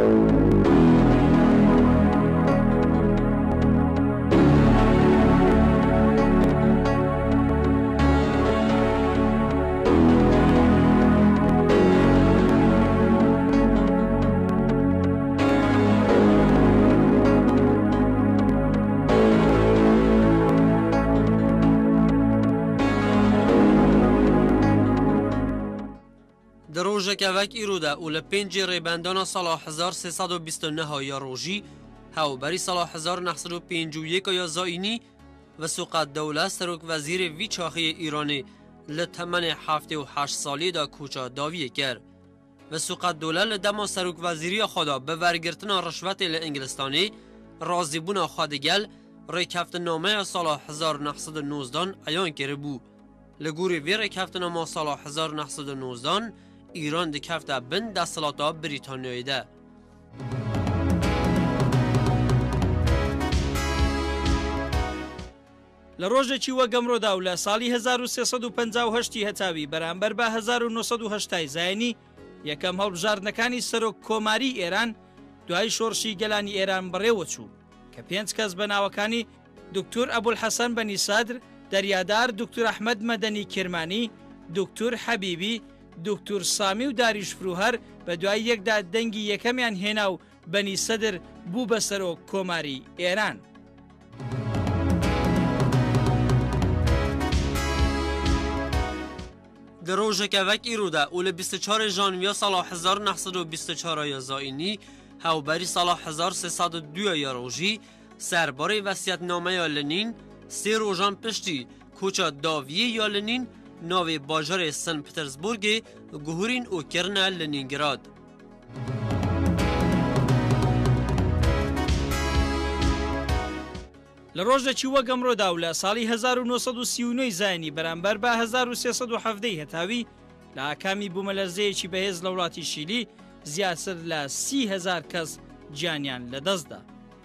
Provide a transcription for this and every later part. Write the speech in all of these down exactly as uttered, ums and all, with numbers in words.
در روز که وک ایروده اول پنج ریبندان سال هزار و سیصد و بیست و نه یا روزی هاو بری سال هزار و نهصد و پنجاه و یک یا زاینی و سوقت دولت سروک وزیر وی چاخی ایرانی لتمن هفته و هشت سالی دا کوچا داویه کرد و سوقت دولت لدما سروک وزیری خدا به ورگرتن رشوت انگلستانی راضی بونا خادگل ریکفت نامه سال هزار و نهصد و نوزده ایان کرده بود. لگوری وی ریکفت نامه سال هزار و نهصد و نوزده ایران دکفته بند دستلاتا بریتانیایی ده. لروجێکی وەگەمڕۆدا و لە ساڵی هزار و سێسەد و پەنجا و هەشتی هەتاوی بەرامبەر بە هزار و نۆسەد و هەشتای زایانی یەکەم هەڵبژاردنەکانی سەرۆک کۆماری ئێران دوای شۆڕشی گەلانی ئێران بەڕێوە چوو کە پێنج کەس بە ناوەکانی دکتۆر ئەبولحەسەن بەنی سادر، دەریادار دکتۆر ئەحمەد مەدەنی کرمانی، دکتۆر حەبیبی، دکتۆر سامی و داریش فرۆهەر بە دوای یەکدا دەنگی یەکەمیان هێنا و بەنی سەدر بوو بە سەرۆک کۆماری ئێران. در روز که وک ایروده اول بیست و چهار ژانویه سال هزار و نهصد و بیست و چهار یا زاینی هاوبری سال هزار و سیصد و دو یا روزی سرباره وصیت نامه یا لنین سه روزان پشتی کوچا داویه یا لنین ناو باجار سن پترزبورگ گهورین او کرن لنینگراد. لە ڕۆژێکی وەگەمڕۆدا و لە ساڵی هزار و نۆسەد و سی و نۆ زایانی بەرامبەر بە هزار و سێسەد و هەڤدەی هەتاوی لە ئاکامی بوومەلەرزەیەکی بەهێز لە وڵاتی شیلی زیاتر لە سی هەزار کەس گیانیان لەدەستدا.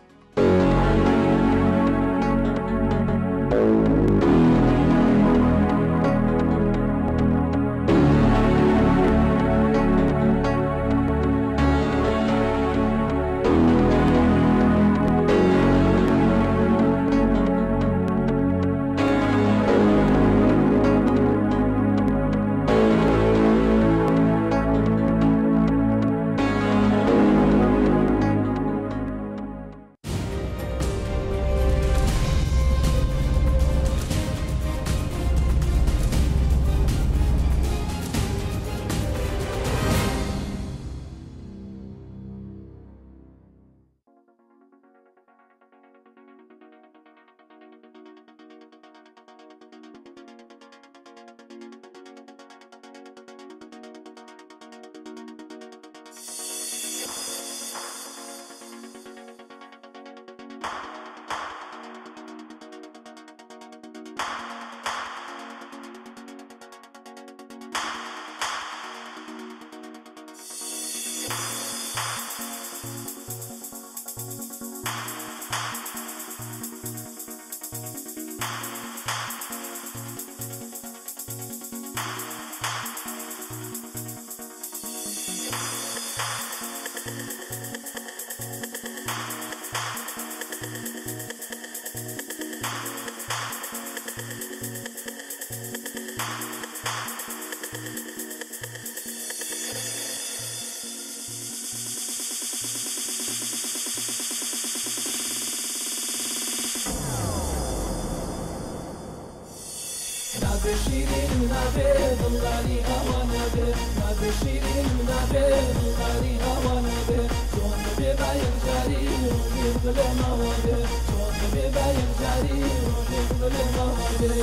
نابشیرین نابه دلغاری هوا نابه نابشیرین نابه دلغاری هوا نابه چون به باید جاری روی دل نوابه چون به باید جاری روی دل نوابه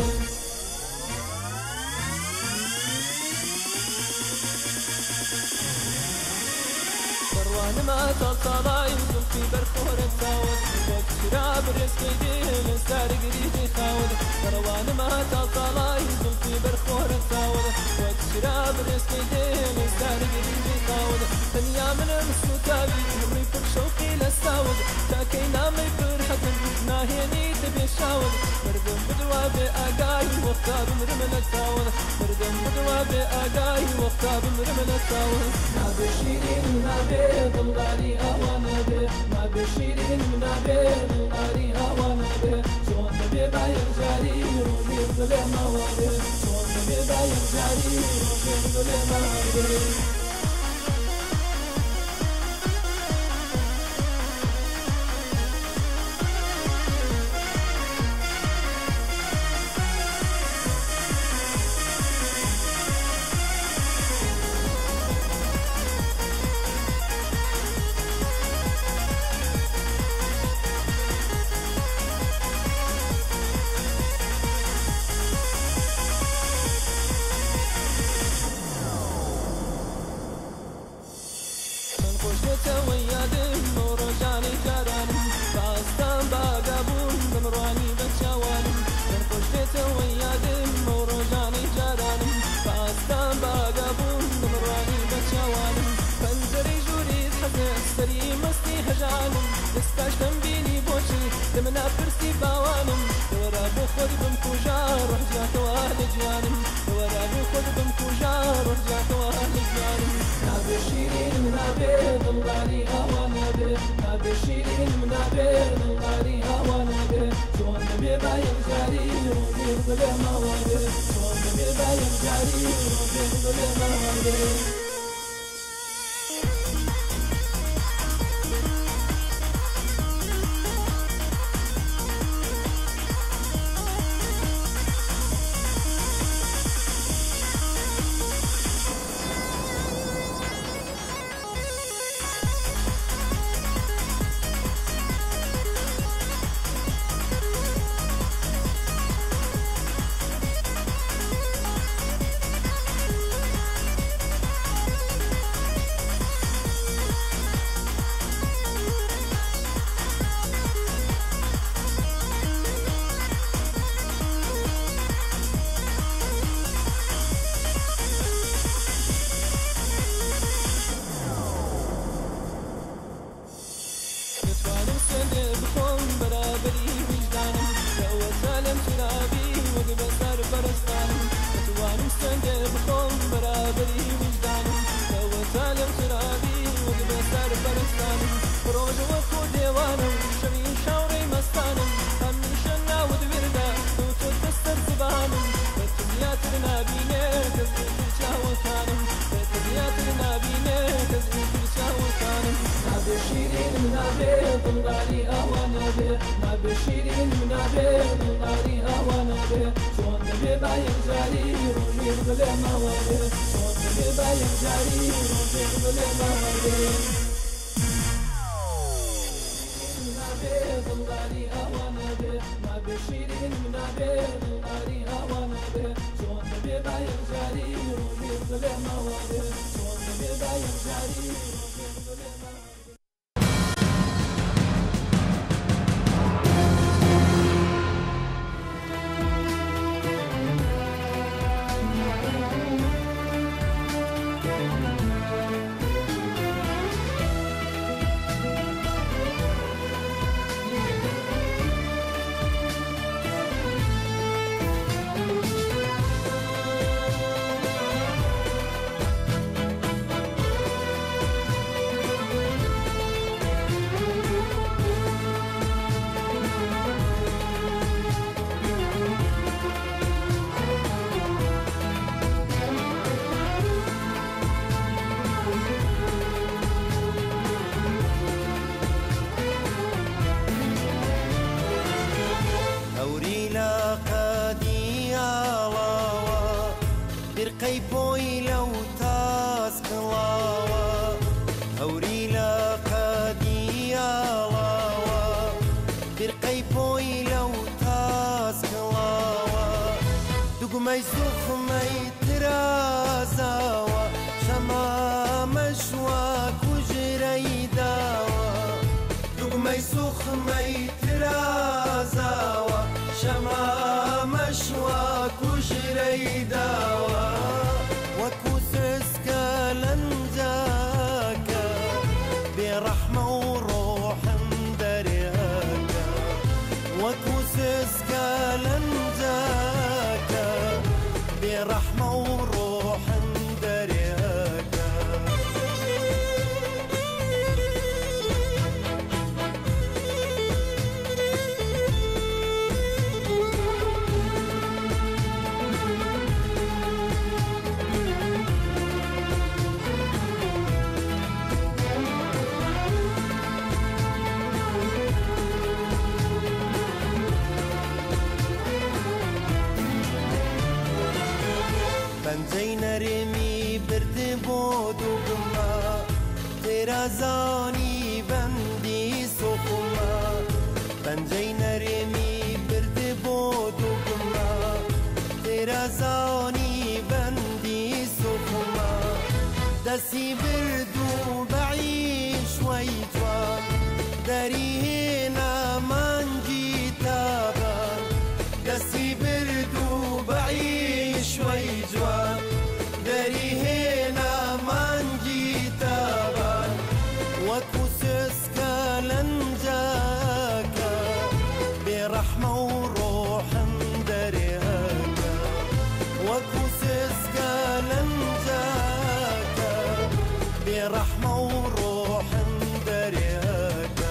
پروانه ما تطلعی زلفی برخور ساود وقت شراب رزقی دل سرگری خاود پروانه ما تطلعی زلفی برخور ساود وقت شراب رزقی دل سرگری خاود دنیا من مسوتابی عمري فوق شوقي لس ساود تاكي نامي فرحة ناهيني تبي شاود مردم بدوا بأقاي واختار مرمل التاود مردم بدوا بأقاي واختار مرمل التاود ما بشيرين ما بيض اللاري أوانا بي ما بشيرين ما بيض اللاري أوانا بي شون نبي باير جاري روحي بظلم أوابي شون نبي باير جاري روحي بظلم أوابي استاشتم بيني بوشي لمنا فرسي باوانم دورا بخود بمكوجار رجع توال جوانم دورا بخود بمكوجار رجع توال جوانم نابي شيرين منابي ضلالي هوانا بي نابي شيرين منابي ضلالي هوانا بي شون نبي بايم جاري روحي بظلم أوابي شون نبي بايم جاري روحي بظلم أوابي بشيرين منابي ضلالي هوانا بي شون نبي بايم جاري روحي بظلم أوابي شون نبي بايم جاري روحي بظلم أوابي منابي ضلالي هوانا بي ما بشيرين منابي ضلالي هوانا بي شون نبي بايم جاري روحي بظلم أوابي شون نبي بايم جاري روحي بظلم أوابي برحمة وروح تێرە زانی بەندی سۆخما پەنجەی نەرێمی بردی بۆ دووگما تێرە زانی بەندی سۆخما دەستی برد و بەعیش وەی جوان دەری هێنا مانگی تابان دەستی برد و بەعیش وەی جوان دەری هێنا مانگی تابان وەکو سێسکە لەنجاکە بێڕەحمە و ڕۆحم دەرێهەکە وەکو سێسکە لەنجاکە بێڕەحمە و ڕۆحم دەرێهەکە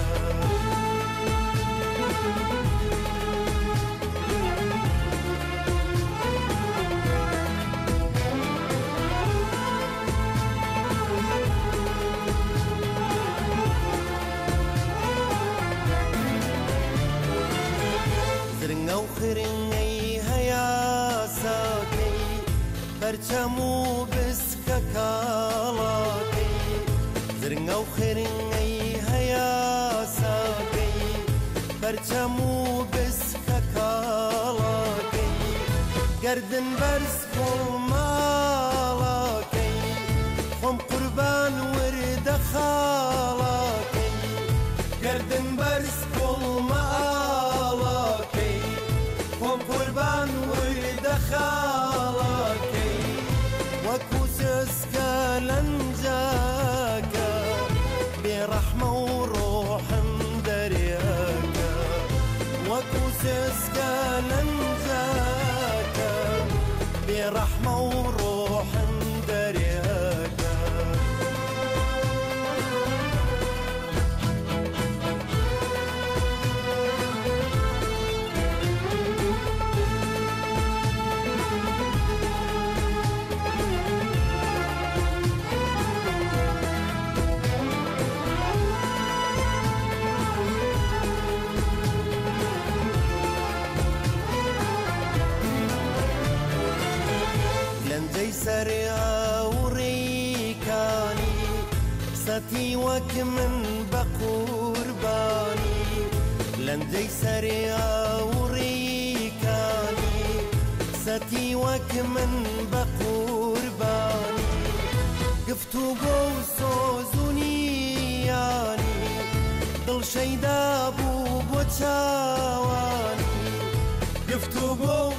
زرنگە و خرنگەی هەیە ساکەی پەرچەم و بسکە کاڵاکەی زرنگە و خرنگەی هەیە ساکەی پەرچەم و بسکە کاڵاکەی گەردن بەرز کۆڵماڵاکەی خۆم قوربان وردە خاڵاکەی گەردن بەرز کۆڵماڵاکەی خۆم قوربان وردە خاڵاکەی وەکو سێسکە لەنجاکە بێڕەحمە و ڕۆحم دەرێهەکە وەکو سێسکە لەنجاکە بێڕەحمە و ڕۆحم دەرێهەکە لەنجەی سەری ئاوڕێکانی سەتی وەک من بە قوربانی لەنجەی سەری ئاوڕێکانی سەتی وەک من بە قوربانی گفتوگۆ و سۆزونیانی دڵ شەیدا بوو بۆ چاوانی گفتوگۆ و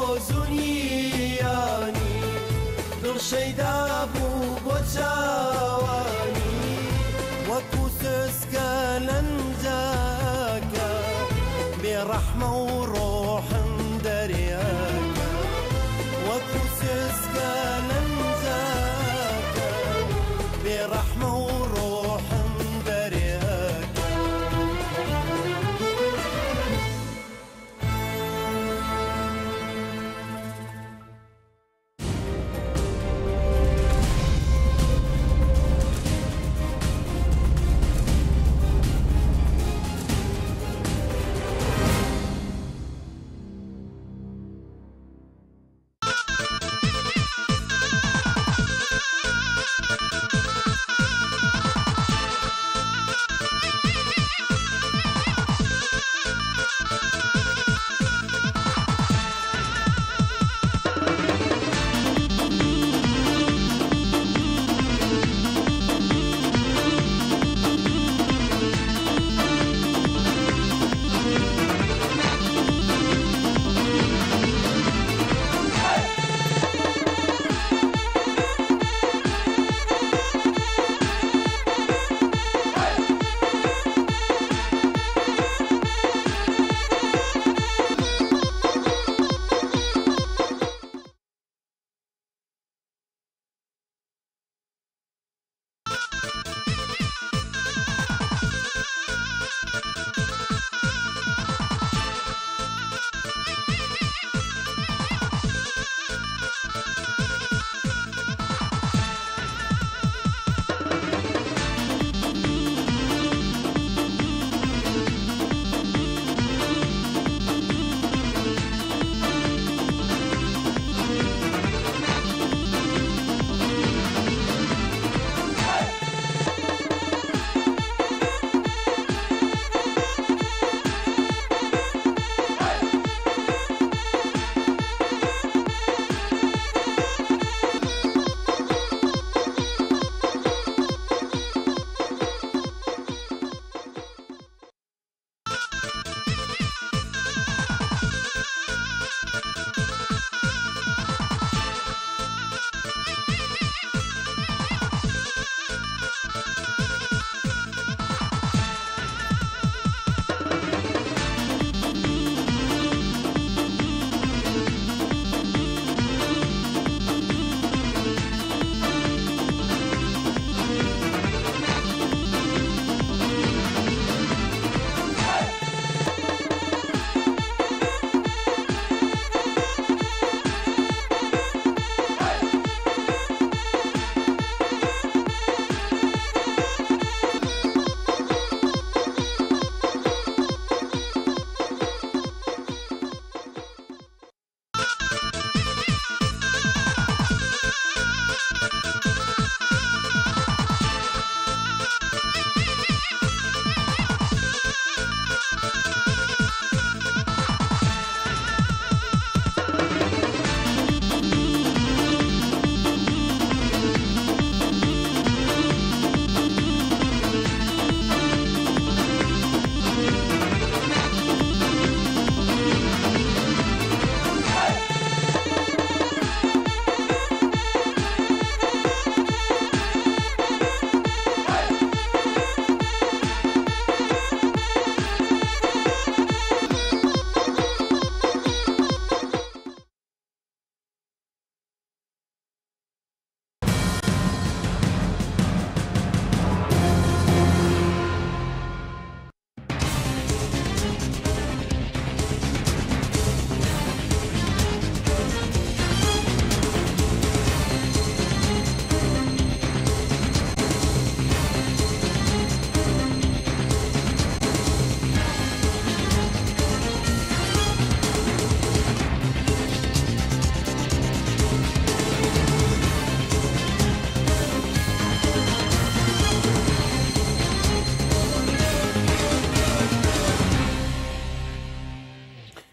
سۆزونیانی دڵ شەیدا بوو بۆ چاوانی وەکو سێسکە لەنجاکە بێڕەحمە و ڕۆحم دەرێهەکە وەکو سێسکە لەنجاکە بێڕەحمە و ڕۆحم دەرێهەکە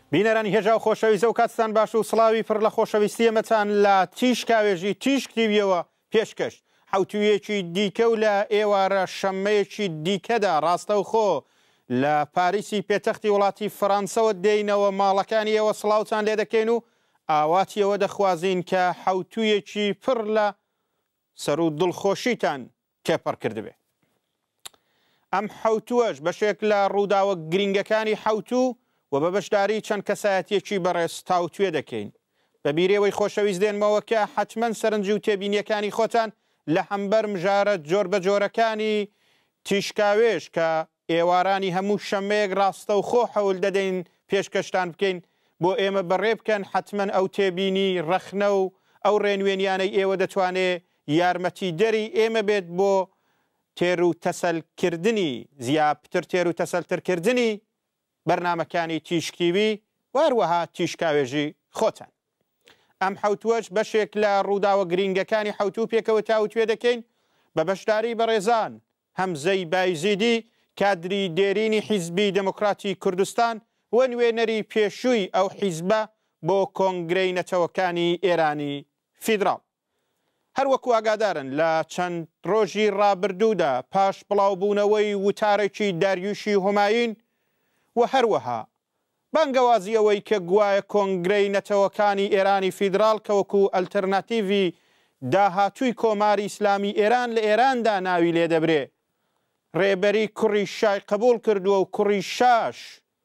بینەرانی هێژا و خۆشەویستە و کاتتان باش و سڵاوی پڕ لە خۆشەویستی ئێمەتان لە تیشکاوێژی تیشک تیڤیەوە پێشکەش حوتویەکی دیکە و لە ئێوارە شەممەیەکی دیکەدا ڕاستەوخۆ لە پاریسی پێتەختی وڵاتی فەڕەنسەوە دێینەوە ماڵەکانی ئێوە سڵاوتان لێ دەکەین و ئاواتیەوە دەخوازین کە حوتویەکی پڕ لە سەر و دڵخۆشیتان تێپەڕ کردبێ. ئەم حوتوەش بەشێک لە ڕووداوە گرنگەکانی حوتوو و بە بەشداری چەند کەسایەتیەکی بەڕێز تاوتوێ دەکەین. بە بیرێوەی خۆشەویست دێنمەوە کە حتمما سەرنجی و تێبینیەکانی خۆتان لە هەمبەر مژارە جۆر بە جۆرەکانی تیشکاوێش کە ئێوارانی هەموو شەمەیەک ڕاستە و خۆ حەول دەدەین پێشکەشتان بکەین بۆ ئێمە بەڕێ بکەن حتمما ئەو تێبینی ڕەخنە و ئەو ڕێنوێنیانەی ئێوە دەتوانێت یارمەتی دەری ئێمە بێت بۆ تێر و تەسەلکردنی زیاتر تێر و تەسەلترکردنی بەرنامەکانی تیشکتیوی واروەها تیشکاوێژی خۆتان. ئەم حوتوەش بەشێک لە ڕووداوە گرنگەکانی حوتوو پێکەوە تاوتوێ دەکەین بە بەشداری بەڕێزان هەمزەی بایزیدی کادری دێرینی حیزبی دموکراتی کوردستان و نوێنەری پێشووی ئەو حیزبە بۆ کۆنگرەی نەتەوەکانی ئێرانی فیدراڵ. هەروەکو ئاگادارن لە چەند ڕۆژی ڕابردوودا پاش بڵاوبوونەوەی وتارێکی داریوشی هوماین و هەروەها بانگەوازیەوەی کە گوایە کۆنگرەی نەتەوەکانی ئێرانی فیدراڵ کە وەکو ئەلتەرناتیڤی داهاتووی کۆماری ئیسلامی ئێران لە ئێراندا ناوی لێ دەبرێ ڕێبەری کوڕی شای قبول کردووە و کوڕی شاش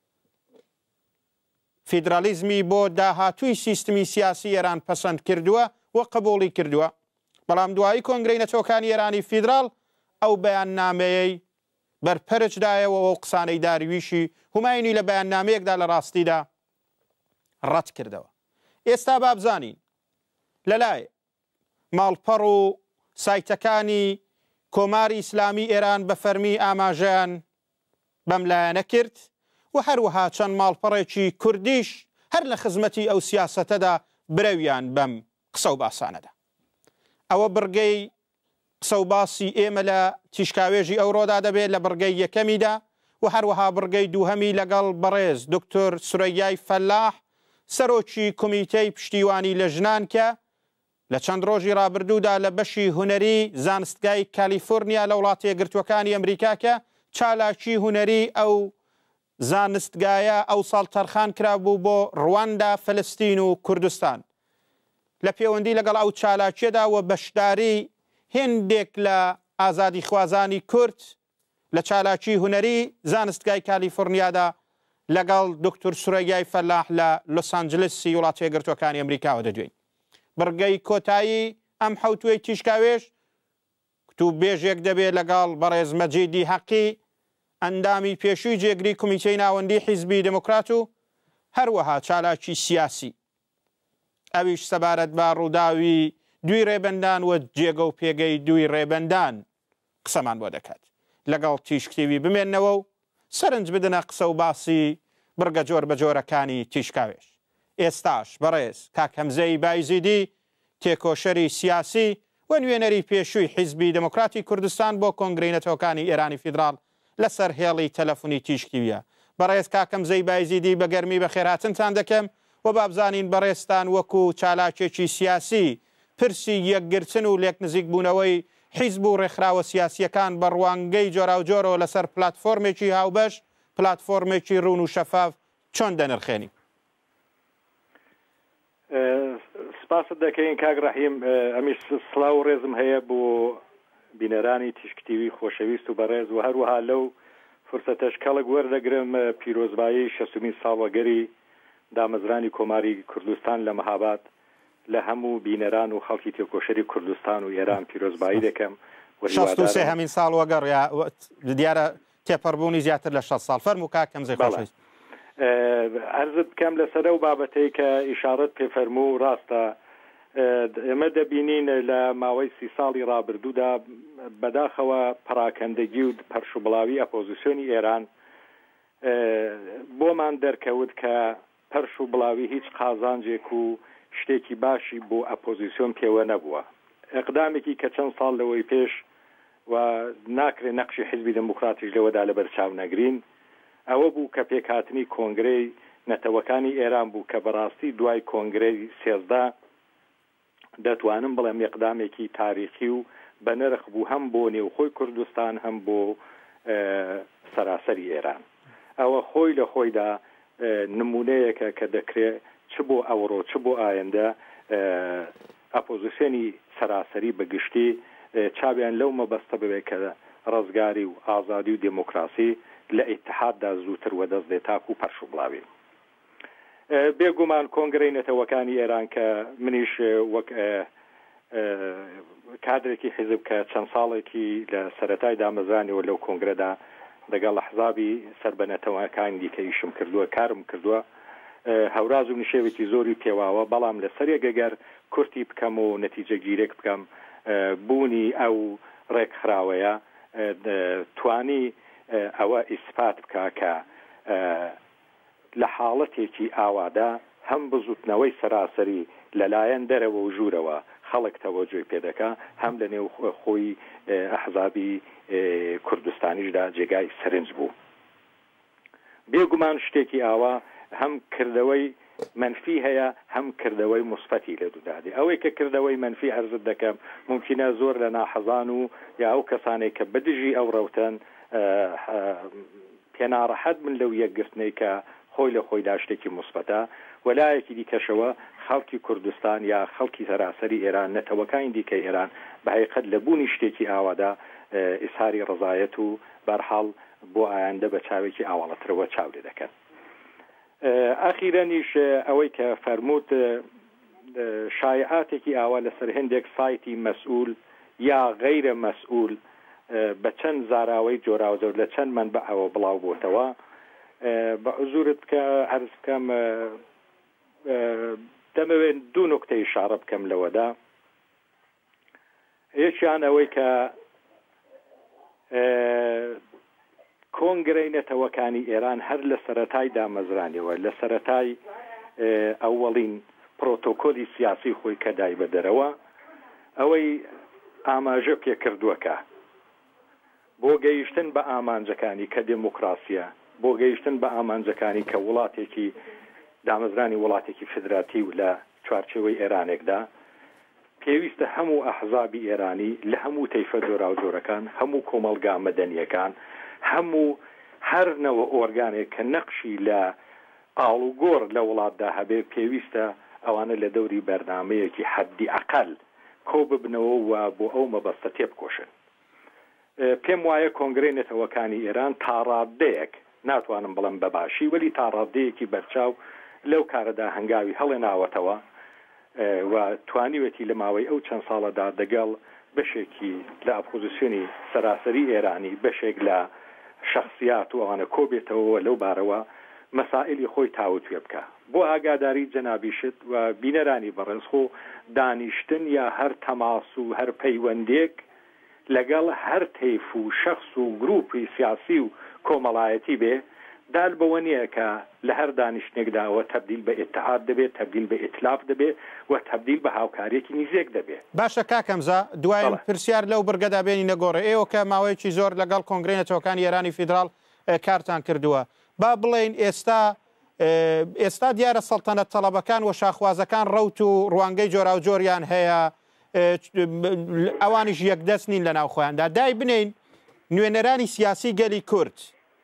فیدرالیزمی بۆ داهاتووی سیستمی سیاسی ئێران پەسەند کردووە و قبوڵی کردووە. بەڵام دوایی کۆنگرەی نەتەوەکانی ئێرانی فیدراڵ ئەو بەیاننامەیەی بەرپەرچدایەوە و قسانەی داریویشی هوماینی لە بەیاننامەیەکدا لە ڕاستیدا ڕەت کردەوە. ئێستا بابزانین لەلایە ماڵپەڕ و سایتەکانی کۆماری ئیسلامی ئێران بە فەرمی ئاماژەیان بەم لایەنە کرد و هەروەها چەند ماڵپەڕێکی کوردیش هەر لە خزمەتی ئەو سیاسەتەدا برەویان بەم قسە و باسانەدا. ئەوە بڕگەی قسە و باسی ئێمە لە تیشکاوێژی ئەوڕۆدا دەبێت لە بڕگەی یەکەمیدا و هەروەها بڕگەی دووهەمی لەگەڵ بەڕێز دکتۆر سورەیای فەلاح سەرۆکی کۆمیتەی پشتیوانی لە ژنان کە لە چەند ڕۆژی ڕابردوودا لە بەشی هونەری زانستگای کالیفۆرنیا لە وڵاتی یەکگرتووەکانی ئەمریکا کە چالاکی هونەری ئەو زانستگایە ئەو ساڵ تەرخان کرابوو بۆ ڕواندا فەلەستین و کوردستان. لە پەیوەندی لەگەڵ ئەو چالاکیەدا و بەشداری هێندێک لە ئازادی خوازانی کورد لە چالاکی هونەری زانستگای کالیفۆرنیادا لەگەڵ دکتۆر سورەیای فەلاح لە لۆس ئانجلسی وڵاتی یەکگرتووەکانی ئەمریکاوە دەدوێن. بڕگەی کۆتایی ئەم حوتوەی تیشکاوێژ کتوب بێژێک دەبێت لەگەڵ بەڕێز مەجیدی حەقی ئەندامی پێشووی جێگری کۆمیتەی ناوەندی حیزبی دموکرات و هەروەها چالاکی سیاسی ئەویش سەبارەت بە ڕووداوی دوی ڕێبەندان و جێگە و پێگەی دوی ڕێبەندان قسەمان بۆ دەکات. لەگەڵ تیشکتیوی بمێننەوە و سەرنج بدنە قسە و باسی بڕگە جۆر بە جۆرەکانی تیشکاوێش. ئێستاش بەڕێز کاک هەمزەی بایزیدی تێکۆشەری سیاسی و نوێنەری پێشووی حیزبی دموکراتی کوردستان بۆ کۆنگرەی نەتەوەکانی ئێرانی فیدراڵ لەسەر هێڵی تەلەفۆنی تیشکتیویە. بەڕێز کاک هەمزەی بایزیدی بە گەرمی بە خێراتنتان دەکەم و بابزانین بەڕێستان وەکو چالاکێکی سیاسی پرسی یەکگرتن و لێک نزیک بوونەوەی حیزب و ڕێکخراوە سیاسیەکان بە ڕوانگەی جۆرا و جۆرەوە لەسەر پلاتفۆرمێکی هاوبەش پلاتفۆرمێکی ڕوون و شەفاف چۆن دەنرخێنی؟ سپاست دەکەین کاک ڕەحیم. ئەمیش سڵاو و ڕێزم هەیە بۆ بینەرانی تیشکتیوی خۆشەویست و بەڕێز و هەروەها لەو فرسەتەش کەڵک وەردەگرم پیرۆزبایی شەستمین ساڵوەگەری دامەزرانی کۆماری کوردستان لە مەهاباد لە هەموو بینەران و خەڵکی تێکۆشەری کوردستان و ئێران پیرۆزبایی دەکەم. شەست و سێ هەمین ساڵ وەگەڕ دیارە تێپەڕبوونی زیاتر لە شەست ساڵ. فەرموو کاک هەمزەی خۆشەویست. عەرزت بکەم لەسەر ئەو بابەتەی کە ئیشارەت پێفەرموو ڕاستە ئێمە دەبینین لە ماوەی سی ساڵی ڕابردوودا بەداخەوە پراکەندەگی و پەرشوبڵاوی ئەپۆزیسیۆنی ئێران بۆمان دەرکەوت کە پەرش و بڵاوی هیچ قازانجێک و شتێکی باشی بۆ ئەپۆزیسیۆن پێوە نەبووە. ئەقدامێکی کە چەند ساڵ لەوەی پێش و ناکرێت نەقشی حیزبی دموکراتیش لەوەدا لە بەرچاو نەگرین ئەوە بوو کە پێکهاتنی کۆنگرەی نەتەوەکانی ئێران بوو کە بەڕاستی دوای کۆنگرەی سێزدا دەتوانم بڵێم یەقدامێکی تاریخی و بە نرخ بوو هەم بۆ نێوخۆی کوردستان هەم بۆ سەراسەری ئێران. ئەوە خۆی لە خۆیدا نمونەیەکە کە دەکرێت چ بۆ ئەوڕۆ چ بۆ ئایندە ئەپۆزیسیۆنی سەراسەری بەگشتی چاویان لەو مەبەستە ببێت کە ڕزگاری و ئازادی و دموکراسی لە ئیتحاددا زووتر وەدەست دێت تاکو و پەرش و بڵاوی. بێگومان کۆنگرەی نەتەوەکانی ئێران کە منیش وەک کادرێکی حیزب کە چەند ساڵێکی لە سەرەتای دامەزرانیەوە لەو کۆنگرەدا لەگەڵ حزابی سەر بە نەتەوەکانی دیکەیشم کردووە کارم کردووە هەوراز و نشێوێکی زۆری پێواوە بەڵام لەسەر گەگەر کورتی بکەم و نەتیجە گیرێک بکەم بوونی ئەو ڕێکخراوەیە توانی ئەوە ئیسپات بکە کە لە حاڵەتێکی ئاوادا هەم بزوتنەوەی سەراسەری لەلایەن دەرەوە و ژوورەوە خەڵک تەوەجۆی پێدەکە هەم لە نێو خۆی ئەحزابی کوردستانیشدا جێگای سەرنج بوو. بێگومان شتێکی ئاوا هەم کردەوەی منفی هەیە هەم کردەوەی مثبەتی لە دوودادی. ئەوەی کە کردەوەی منفی عەرزت دەکەم ممکنە زۆر لە ناحەزان و یا ئەو کەسانێک کە بدژی ئەو ڕەوتەن پێناڕەحەت من لەو یەکگرتنەی کە خۆی لە خۆیدا شتێکی مثبەتە وەلایەکی دیکەشەوە خەڵکی کوردستان یا خەڵکی سەراسەری ئێران نەتەوەکانی دیکەی ئێران بەحقیقەت لە بوونی شتێکی ئاوادا ئیسهاری ڕزایەت و بەرحاڵ بۆ ئایندە بە چاوێکی ئاوەڵەترەوە چاو لێ دەکەن. ئەخیرەنیش ئەوەی کە فەرمووت شایعاتێکی ئاوا لەسەر هەندێک سایتی مەسئول یا غەیرە مەسئول بە چەند زاراوەی جۆراوزەر لە چەند منبەعەوە بڵاو بۆتەوە بە عزورت کە عەرز بکەم دەمەوێت دوو نوکتەی ئیشارە بکەم لەوەدا. یەکیان ئەوەی کە کۆنگرەی نەتەوەکانی ئێران هەر لە سەرەتای دامەزرانیەوە لە سەرەتای ئەوەڵین پرۆتۆکۆلی سیاسی خۆی کە دای بەدەرەوە ئەوەی ئاماژە پێ کردووەکە بۆ گەیشتن بە ئامانجەکانی کە دموکراسیە بۆ گەیشتن بە ئامانجەکانی کە وڵاتێکی دامەزرانی وڵاتێکی فدراتیو لە چوارچێوەی ئێرانێکدا پێویستە هەموو ئەحزابی ئێرانی لە هەموو تەیفە جۆرا و جۆرەکان هەموو کۆمەڵگا مەدەنیەکان هەموو هەر نەوە ئۆرگانێک کە نەقشی لە ئاڵوگۆڕ لە وڵاتدا هەبێ پێویستە ئەوانە لە دەوری بەرنامەیەکی حەدی ئەقەل کۆ ببنەوە و بۆ ئەو مەبەستە تێبکۆشن. پێم وایە کۆنگرەی نەتەوەکانی ئێران تاڕادەیەک ناتوانم بڵم بەباشی ولی تاڕادەیەکی بەرچاو لەو کارەدا هەنگاوی هەڵێناوەتەوە و توانیوەتی لە ماوەی ئەو چەند ساڵەدا دەگەڵ بەشێکی لە ئەپۆزیسیۆنی سەراسەری ئێرانی بەشێک لە شخصیات و ئەوانە کۆبێتەوە لەو بارەوە مەسائلی خۆی تاوتوێ بکە بۆ ئاگاداری جەنابیشت و بینەرانی بەڕێزخۆ دانیشتن یا هەر تەماس و هەر پەیوەندێک لەگەڵ هەر تەیف و شخص و گروپی سیاسی و کۆمەڵایەتی بێ دال بەوە نییە کە لە هەر دانیشتێکداوە تەبدیل بە ئیتحاد دەبێت تەبدیل بە ئیتلاف دەبێت و تەبدیل بە هاوکاریەکی نزیک دەبێت. باشە کاکەمزە دوایین پرسیار لەو بڕگەدا بێنی نەگۆڕێ ئێوە کە ماوەیەکی زۆر لەگەڵ کۆنگرەی نەتەوەکانی ئێرانی فیدراڵ کارتان کردووە با بڵێن ئێستا ئێستا دیارە سەڵتەنەت تەڵەبەکان و شاخوازەکان ڕەوت و ڕوانگەی جۆرا و جۆریان هەیە ئەوانیش یەکدەست نین لە ناوخۆیاندا دای بنین نوێنەرانی سیاسی گەلی کورد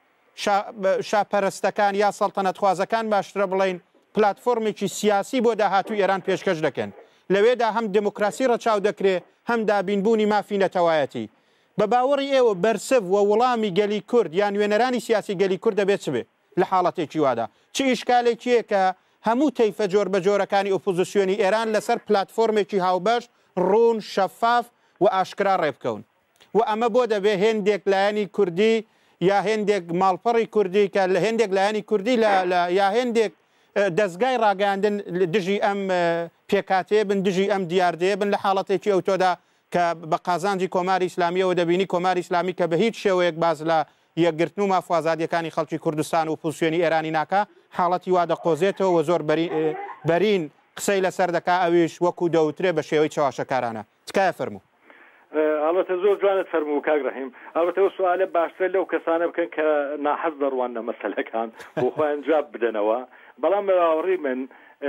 شاپەرستەکان یا سەڵتەنەت خوازەکان باشترە بڵین پلاتفۆرمێکی سیاسی بۆ داهاتوو ئێران پێشکەش دەکەن لەوێدا هەم دموکراسی ڕەچاو دەکرێت هەم دابینبوونی مافی نەتەوایەتی بە باوەڕی ئێوە بەرسەف و وەڵامی گەلی کورد یان نوێنەرانی سیاسی گەلی کورد دەبێت چ بێ لە حاڵەتێکی وادا چ ئیشکالێکیە کە هەموو تەیفە جۆر بە جۆرەکانی ئۆپۆزیسیۆنی ئێران لەسەر پلاتفۆرمێکی هاوبەش ڕوون شەفاف و ئاشکرا ڕێبکەون و ئەمە بۆ دەبێ هێندێک لایەنی کوردی یا هێندێک ماڵپەڕی کوردی کە لە هێندێک لایەنی کوردی یا هێندێک دەستگای ڕاگەاندن دژی ئەم پێکاتێ بن دژی ئەم دیاردەیە بن لە حاڵەتێکی ئەو تۆدا کە بە قازانجی کۆماری ئیسلامیەوە دەبینی کۆماری ئیسلامی کە بە هیچ شێوەیەک باز لە یەکگرتن و مافوازادیەکانی خەڵکی کوردستان و پوسیۆنی ئێرانی ناکە حاڵەتی وا دەقۆزێتەوە و زۆر بەرین قسەی لەسەر دەکا ئەویش وەکو دەوترێ بە شێوەی چاواشەکارانە تکایە فەرموو. ئەڵەتە زۆر جوانت فەرموو کاک ڕەحیم ئەڵەتەوە سوالە باشتر لەو کەسانە بکەن کە ناحەز دەڕوان لە مەسەلەکان بۆ خۆیان جواب بدەنەوە بەڵام بەڕی من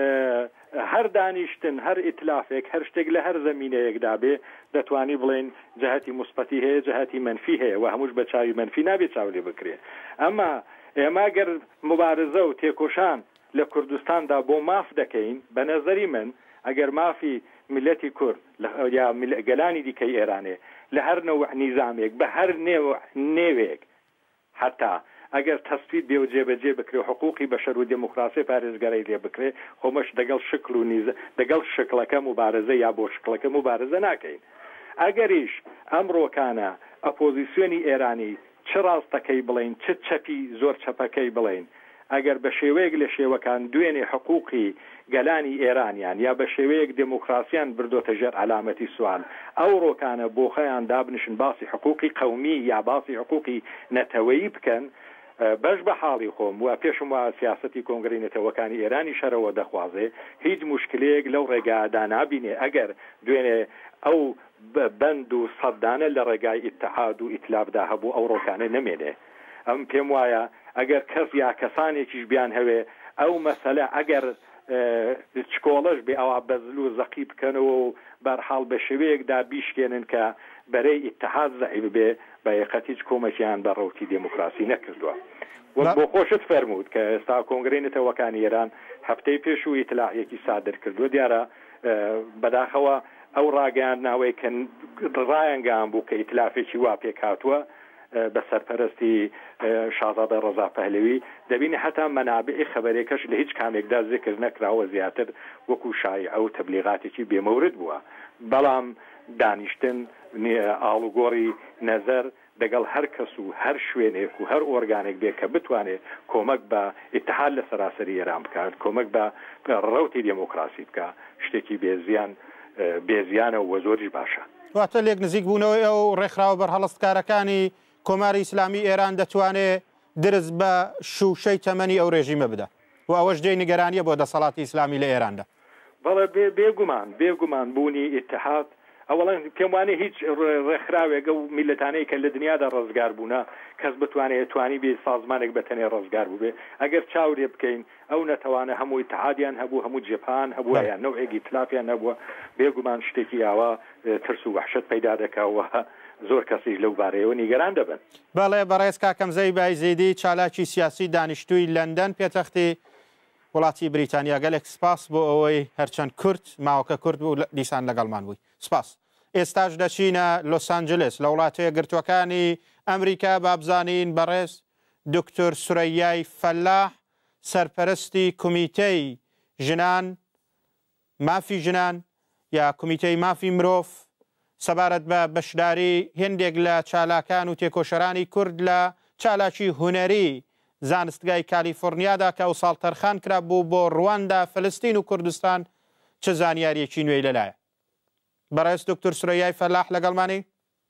هەر دانیشتن هەر ئیتلافێک هەر شتێک لە هەر زمینەیەکدا بێ دەتوانی بڵێن جەهەتی موسبەتی هەیە جەهەتی منفی هەیە و هەمووش بە چاوی منفی نابێت چاو لێ بکرێ ئەمە ئێمە گەر مبارزە و تێکۆشان لە کوردستاندا بۆ ماف دەکەین بە نەزەری من ئەگەر مافی ملەتی کورد یا گەلانی دیکەی ئێرانێ لە هەر نەوع نیزامێک بە هەر نێوێک حتا ئەگەر تەسبیت بێ و جێبەجێ بکرێ و حقوقی بەشەر و دموکراسی پارێزگەرەی لێ بکرێ خۆمەش دەگەڵ شکل و نیزە دەگەڵ شکلەکە مبارزە یا بۆ شکلەکە مبارزە ناکەین ئەگەریش ئەمڕۆکانە ئەپۆزیسیۆنی ئێرانی چ ڕاستەکەی بڵین چ چەپی زۆر چەپەکەی بڵین ئەگەر بە شێوەیەک لە شێوەکان دوێنێ حقوقی گەلانی ئێرانیان یا بە شێوەیەک دموکراسیان بردۆتە ژێر علامەتی سوال ئەو ڕۆکانە بۆ خەیان دابنشن باسی حقوقی قەومی یا باسی حقوقی نەتەوەیی بکەن بەش بە حاڵی خۆم و پێشم وە سیاسەتی کۆنگرەی نەتەوەکانی ئێرانی شەرەوە دەخوازێ هیچ مشکلەیەک لەو ڕێگادا نابینێ ئەگەر دوێنێ ئەو بەند و سەدانە لە ڕێگای ئیتحاد و ئیتلافدا هەبوو ئەو ڕۆکانە نەمێنێ ئەم پێم وایە ئەگەر کەس یا کەسانێکیش بیان هەوێ ئەو مەسەلە ئەگەر چکۆڵەش بێ ئەوە بەزل و زەقی بکەنەوە و بەرحاڵ بە شێوەیەکدا بیشکێنن کە بەرەی ئیتحاد زەعیب بێ بە یەقەت هیچ کۆمەکیان بە ڕەوتی دموکراسی نەکردووە وەک بۆ خۆشت فەرموود کە ئێستا کۆنگرەی نەتەوەکانی ئێران هەفتەی پێش و ئیتلاعیەکی سادر کردووە دیارە بەداخەوە ئەو ڕاگەیان ناوەی کە ڕایەنگەیان بوو کە ئیتلافێکی وا پێک هاتووە بە سەرپەرستی شازادە ڕەزا پەهلەوی دەبینی هەتا مەنابعی خەبەرێکەش لە هیچ کامێکدا ذکر نەکراوە زیاتر وەکو شایعە و تەبلیغاتێکی بێمەورد بووە بەڵام دانیشتن ئاڵوگۆڕی نەزەر دەگەڵ هەر کەس و هەر شوێنێک و هەر ئۆرگانێک بێ کە بتوانێت کۆمەک بە ئیتحاد لە سەراسەری ئێران بکات کۆمەک بە ڕەوتی دموکراسی بکە شتێکی بێزیان بێزیانە و زۆریش باشە واتە لێک نزیک بوونەوەی ئەو ڕێکخراوە بەرهەڵستکارەکانی کۆماری ئیسلامی ئێران دەتوانێت درز بە شوشەی تەمەنی ئەو ڕێژیمە بدە و ئەوەش جێی نیگەرانیە بۆ دەسەڵاتی ئیسلامی لە ئێراندا بەڵێ بێگومان بێگومان بوونی ئیتحاد ئەوڵەن پێم وانێ هیچ ڕێکخراوێکە و میلەتانەی کە لە دنیادا ڕزگار بوونە کەس بتوانێت توانی بێ سازمانێک بەتەنێ ڕزگار بوو بێ ئەگەر چاورێ بکەین ئەو نەتەوانە هەموو ئیتحادیان هەبوو هەموو جێپان هەبووە یان نەوعێکی تلافیان نەبووە بێگومان شتێکی ئاوا ترس و وحشت پەیدا دەکاوە زۆر کەسیش لەو بارەیەوە نیگەران دەبن بەڵێ بەڕێز کاکەم زەی بایزیدی چالاکی سیاسی دانیشتووی لەندەن پێتەختی وڵاتی بریتانیا گەلێک سپاس بۆ ئەوەی هەرچەند کورد ماوەکە کورد بوو دیسان لەگەڵمان بووی سپاس ئێستاش دەچینە لۆس ئانجلس لە وڵاتە گرتوەکانی ئەمریکا بابزانین بەڕێز دکتۆر سورەیای فەلاح سەرپەرستی کومیتەی ژنان مافی ژنان یا کومیتەی مافی مرۆڤ سەبارەت بە بەشداری هێندێک لە چالاکان و تێکۆشەرانی کورد لە چالاکی هونەری زانستگای کالیفۆرنیادا کە ئەو ساڵ تەرخان کرا بوو بۆ ڕواندا فلستین و کوردستان چه زانیاریەکی نوێی لەلایە بەڕێز دکتۆر سورەیای فەلاح لەگەڵمانی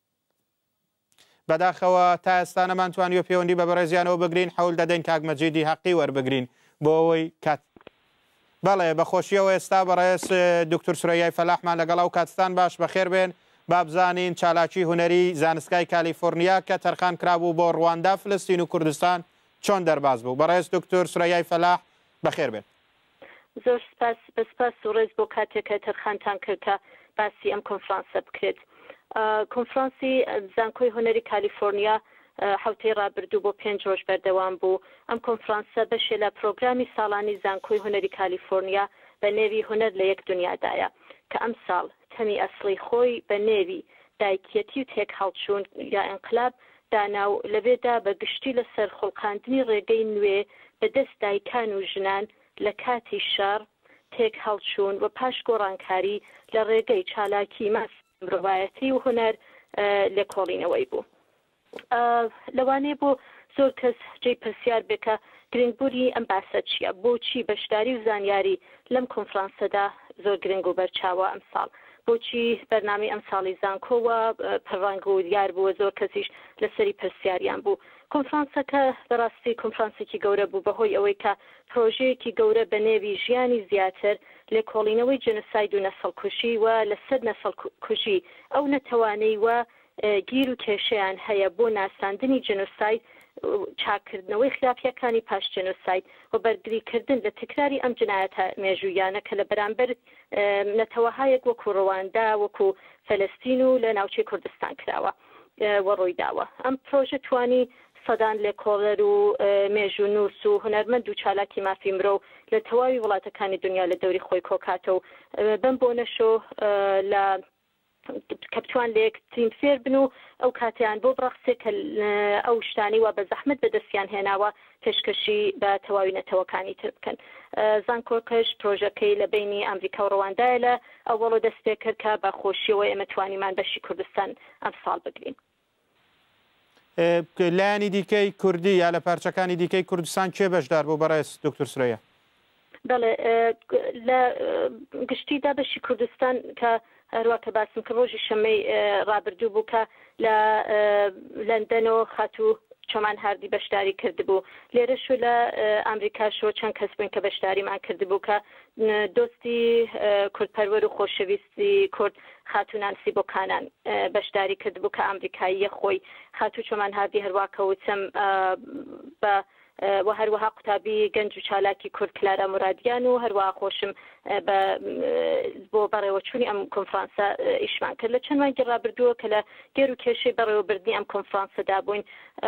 بەداخەوە تا ئێستا نەمانتوانیوە پەیوەندی بە بەڕێزیانەوە بگرین حەول دەدەین کاک مەجیدی حەقی وەربگرین بۆ ئەوەی کات بەڵێ بەخۆشیەوە ئێستا بەڕێز دکتۆر سورەیای فەلاحمان لەگەڵ ئەو کاتستان باش بەخێر بێن بابزانین چالاکی هونەری زانستگای کالیفۆرنیا کە تەرخان کرابوو بۆ ڕواندا فلستین و کوردستان چۆن دەرباز بوو بەڕێز دکتۆر سورەیای فەلاح بەخێر بێن زۆر سپاس بەسپاس و ڕێز بۆ کاتێکە تەرخانتان کرد کە باسی ئەم کۆنفرانسە بکرێت کۆنفرانسی زانکۆی هونەری کالیفۆرنیا حوتەی ڕابردوو بۆ پێنج ڕۆژ بەردەوام بوو ئەم کۆنفرانسە بەشێ لە پرۆگرامی ساڵانی زانکۆی هونەری کالیفۆرنیا بە نێوی هونەر لە یەک دنیادایە کە ئەم ساڵ تەمی ئەسڵی خۆی بە نێوی دایکیەتی و تێک هەڵچوون یا ئینقلاب داناو لەبێدا بە گشتی لەسەر خوڵقاندنی ڕێگەی نوێ بەدەست دایکان و ژنان لە کاتی شەڕ تێک هەڵچوون و پاش گۆڕانکاری لە ڕێگەی چالاکی ماس مرۆڤایەتی و هونەر لێکۆڵینەوەی بوو لەوانەیە بۆ زۆر کەس جێی پرسیار بێکە گرنگبووری ئەم باسە چییە بۆچی بەشداری و زانیاری لەم کۆنفرانسەدا زۆر گرنگ و بەرچاوە ئەم ساڵ بۆچی بەرنامی ئەم ساڵی زانکۆوە پەڕەنگ و دیار بووە زۆر کەسیش لەسەری پرسیاریان بوو کۆنفرانسەکە بەڕاستی کۆنفرانسێکی گەورە بوو بەهۆی ئەوەی کە پرۆژەیەکی گەورە بە نێوی ژیانی زیاتر لێکۆڵینەوەی جنوساید و نەسەڵکوژی و لەسەر نەسەڵکوژی ئەو نەتەوانەی وە گیر و کێشەیان هەیە بۆ ناساندنی جنوساید چاکردنەوەی خراپیەکانی پاش جێنۆساید و بەرگریکردن لە تکراری ئەم جنایەتە مێژوویانە کە لە بەرامبەر نەتەوەهایەک وەکو ڕەواندا وەکو فەلەستین و لە ناوچەی کوردستان کراوە وە ڕۆیداوە. ئەم پرۆژە توانی سەدان لێکۆڵەر و مێژوو نووس و هونەرمەند و چالاکی مافی مرۆ لە تەواوی وڵاتەکانی دنیا لە دەوری خۆی کۆکاتە و بەم بۆ نەشۆ لە کەپتوان لە یەکترین فێر بن و ئەو کاتیان بۆ بڕەخسێ کە ئەو شتانی وا بە زەحمت بەدەستیان هێناوە پێشکەشی بە تەواوی نەتەوەکانی تر بکەن. زانکۆکەش پرۆژەکەی لە بینی ئەمریکا و ڕەواندایە لە ئەوڵە دەست پێ کرد کە بە خۆشیەوە ئێمە توانیمان بەشی کوردستان ئەم ساڵ بگرین. لایانی دیکەی کوردی یا لە پارچەکانی دیکەی کوردستان کێ بەشدار بۆ بەڕێز دکتۆر سرەیە؟ بەڵێ لە گشتیدا بەشی کوردستان کە هەروە کە باسم کە ڕۆژی شەمەی ڕابردوو بوو کە لە لەندەنەوە خاتوو چۆمان هاردی بەشداری کردبوو لێرەش و لە ئەمریکاشەوە چەند کەس بوون کە بەشداریمان کردبوو کە دۆستی کوردپەروەر و خۆشەویستی کورد خاتوو نانسی بۆکانان بەشداری کردبوو کە ئەمریکاییە خۆی خاتوو چۆمان هاردی هەروە کەوتم بە و هەروەها قوتابی گەنج و چالاکی کورد کلارا مرادیان و هەروەها خۆشم بۆ بەڕێوەچوونی ئەم کۆنفرانسە ئیشمان کرد لە چەند مانگی ڕابردووە کە لە گێر و کێشەی بەڕێوەبردنی ئەم کۆنفرانسەدا بووین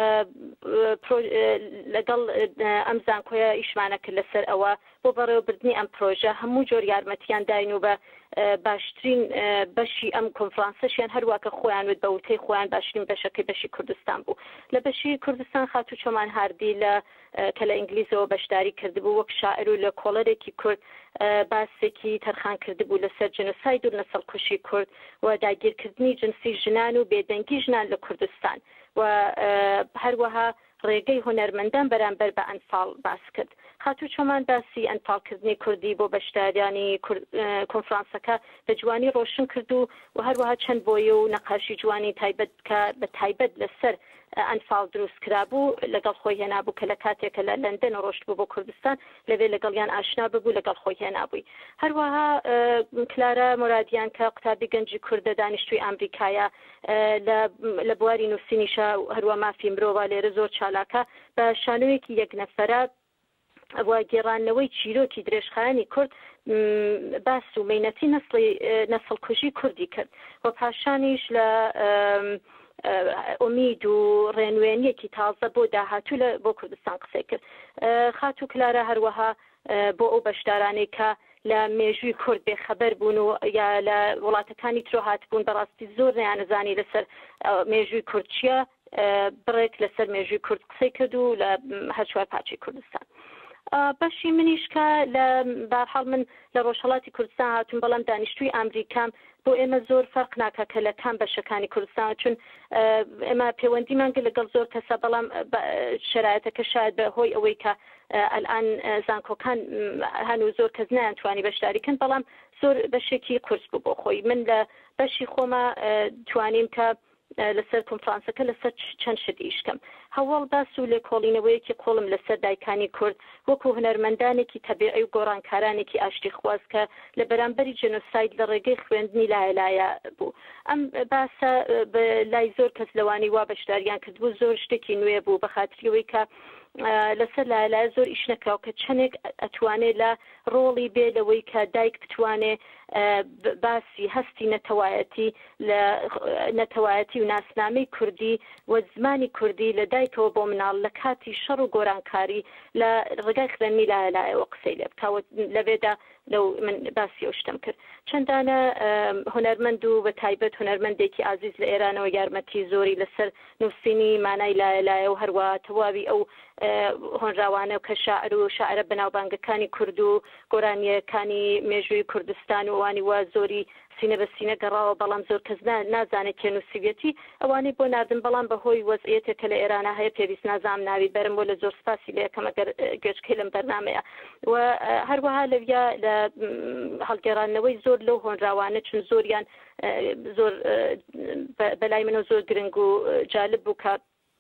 لەگەڵ ئەم زانکۆیە ئیشمانە کرد لەسەر ئەوە بۆ بەڕێوەبردنی ئەم پرۆژە هەموو جۆر یارمەتیان داین و بە باشترین بەشی ئەم کۆنفرانسەشیان هەروواکە خۆیان وت بە وتەی خۆیان باشترین بەشەکەی بەشی کوردستان بوو. لە بەشی کوردستان خاتوو چۆمان هاردی لە کە لە ئینگلیزەوە بەشداری کردبوو وەک شاعر و لە کۆڵەرێکی کورد باسێکی تەرخان کردبوو لەسەر جنۆساید و نەسەڵکوشی کورد و داگیرکردنی جنسی ژنان و بێدەنگی ژنان لە کوردستان و هەروەها ڕێگەی هونەرمەندان بەرامبەر بە ئەنفاڵ باس کرد. خاتوو چۆمان باسی ئەنفاڵکردنی کوردی بۆ بەشداریانی کۆنفرانسەکە بە جوانی ڕۆشن کرد و و هەروەها چەند بۆیە و نەقاشی جوانی تایبەت کە بە تایبەت لەسەر ئەنفاڵ دروست کرابوو لەگەڵ خۆی هێنابوو کە لە کاتێکە لە لەندەن ڕۆشت بوو بۆ کوردستان لەوێ لەگەڵیان ئاشنا ببوو لەگەڵ خۆی هێنابووی. هەروەها کلارا مرادیان کە قوتابی گەنجی کوردە دانیشتووی ئەمریکایە لە بواری نووسینیشە هەروە مافی مرۆڤ لێرە زۆر چالاکە بە شانۆیەکی یەک نەفەرە بۆ گێڕانەوەی چیرۆکی درێژخایانی کورد باس و مەینەتی نەسڵکوژی کوردی کرد و پاشانیش لە ئومید و ڕێنوێنیەکی تازە بۆ داهاتوو لە بۆ کوردستان قسەی کرد. خاتوو کلارە هەروەها بۆ ئەو بەشدارانەی کە لە مێژووی کورد بێخەبەر بوون و یا لە وڵاتەکانی ترۆ هاتبوون بەڕاستی زۆر نیانەزانی لەسەر مێژووی کورد چییە بڕێک لەسەر مێژووی کورد قسەی کرد و لە هەرچوار پاچی کوردستان. بەشی منیش کە لە بارحاڵ من لە ڕۆژهەڵاتی کوردستان هاتوون بەڵام دانیشتووی ئەمریکام بۆ ئێمە زۆر فەرق ناکە کە لە کام بەشەکانی کوردستان چون ئێمە پەیوەندیمان کرد لەگەڵ زۆر کەسە بەڵام شرایەتەکە شاید بە هۆی ئەوەی کە ئەلئان زانکۆکان هەنوو زۆر کەس نەیانتوانی بەشداریکەن بەڵام زۆر بەشێکی قورس بوو بۆ خۆی من لە بەشی خۆمە توانیم کە لەسەر کۆنفرانسەکە لەسەر چەند شت ئیشکەم هەواڵ باس و لێکۆڵینەوەیەکی قۆڵم لەسەر دایکانی کورد وەکو هونەرمەندانێکی تەبیعی و گۆڕانکارانێکی ئاشتی خواز کە لە بەرامبەری جنۆساید لە ڕێگەی خوێندنی لایەلایە بوو. ئەم باسە لای زۆر کەس لەوانی وا بەشداریان کردبوو زۆر شتێکی نوێ بوو بە خاتریەوەی کە لەسەر لایەلایە زۆر ئیش نەکراو کە چەندێک ئەتوانێت لە ڕۆڵی بێ لەوەی کە دایک بتوانێ باسی هەستی نەتەوایەتی لە نەتەوایەتی و ناسنامەی کوردی و زمانی کوردی لە دایکەوە بۆ مناڵ لە کاتی شەڕ و گۆرانکاری لە ڕێگای خوێندنی لایەلایەوە قسەی لێ بکاوە لەوێدا لەو من باسی ئەو شتم کرد. چەندانە هونەرمەند و بە تایبەت هونەرمەندێکی ئازیز لە ئێرانەوە یارمەتی زۆری لەسەر نووسینی مانای لایەلایە و هەروە تەواوی ئەو هۆنراوانە کە شاعر و شاعرە بەناوبانگەکانی کورد و گۆرانیەکانی مێژووی کوردستان و وانی وا زۆری سینە بە سینە گەڕاوە بەڵام زۆر کەس نازانێت کێن و سوێتی ئەوانەی بۆ ناردن بەڵام بەهۆی وەزعیەتێکە لە ئێرانە هەیە پێویست نازام ناوی بەرم بۆ لە زۆر سپاسی لە یەکەم ئەگەر گوێچکەی لەم بەرنامەیە و هەروەها لەویا لە هەڵگێڕانەوەی زۆر لەو هۆنراوانە چون زۆریان زۆر بەلای منە زۆر گرنگ و جالب بوو کە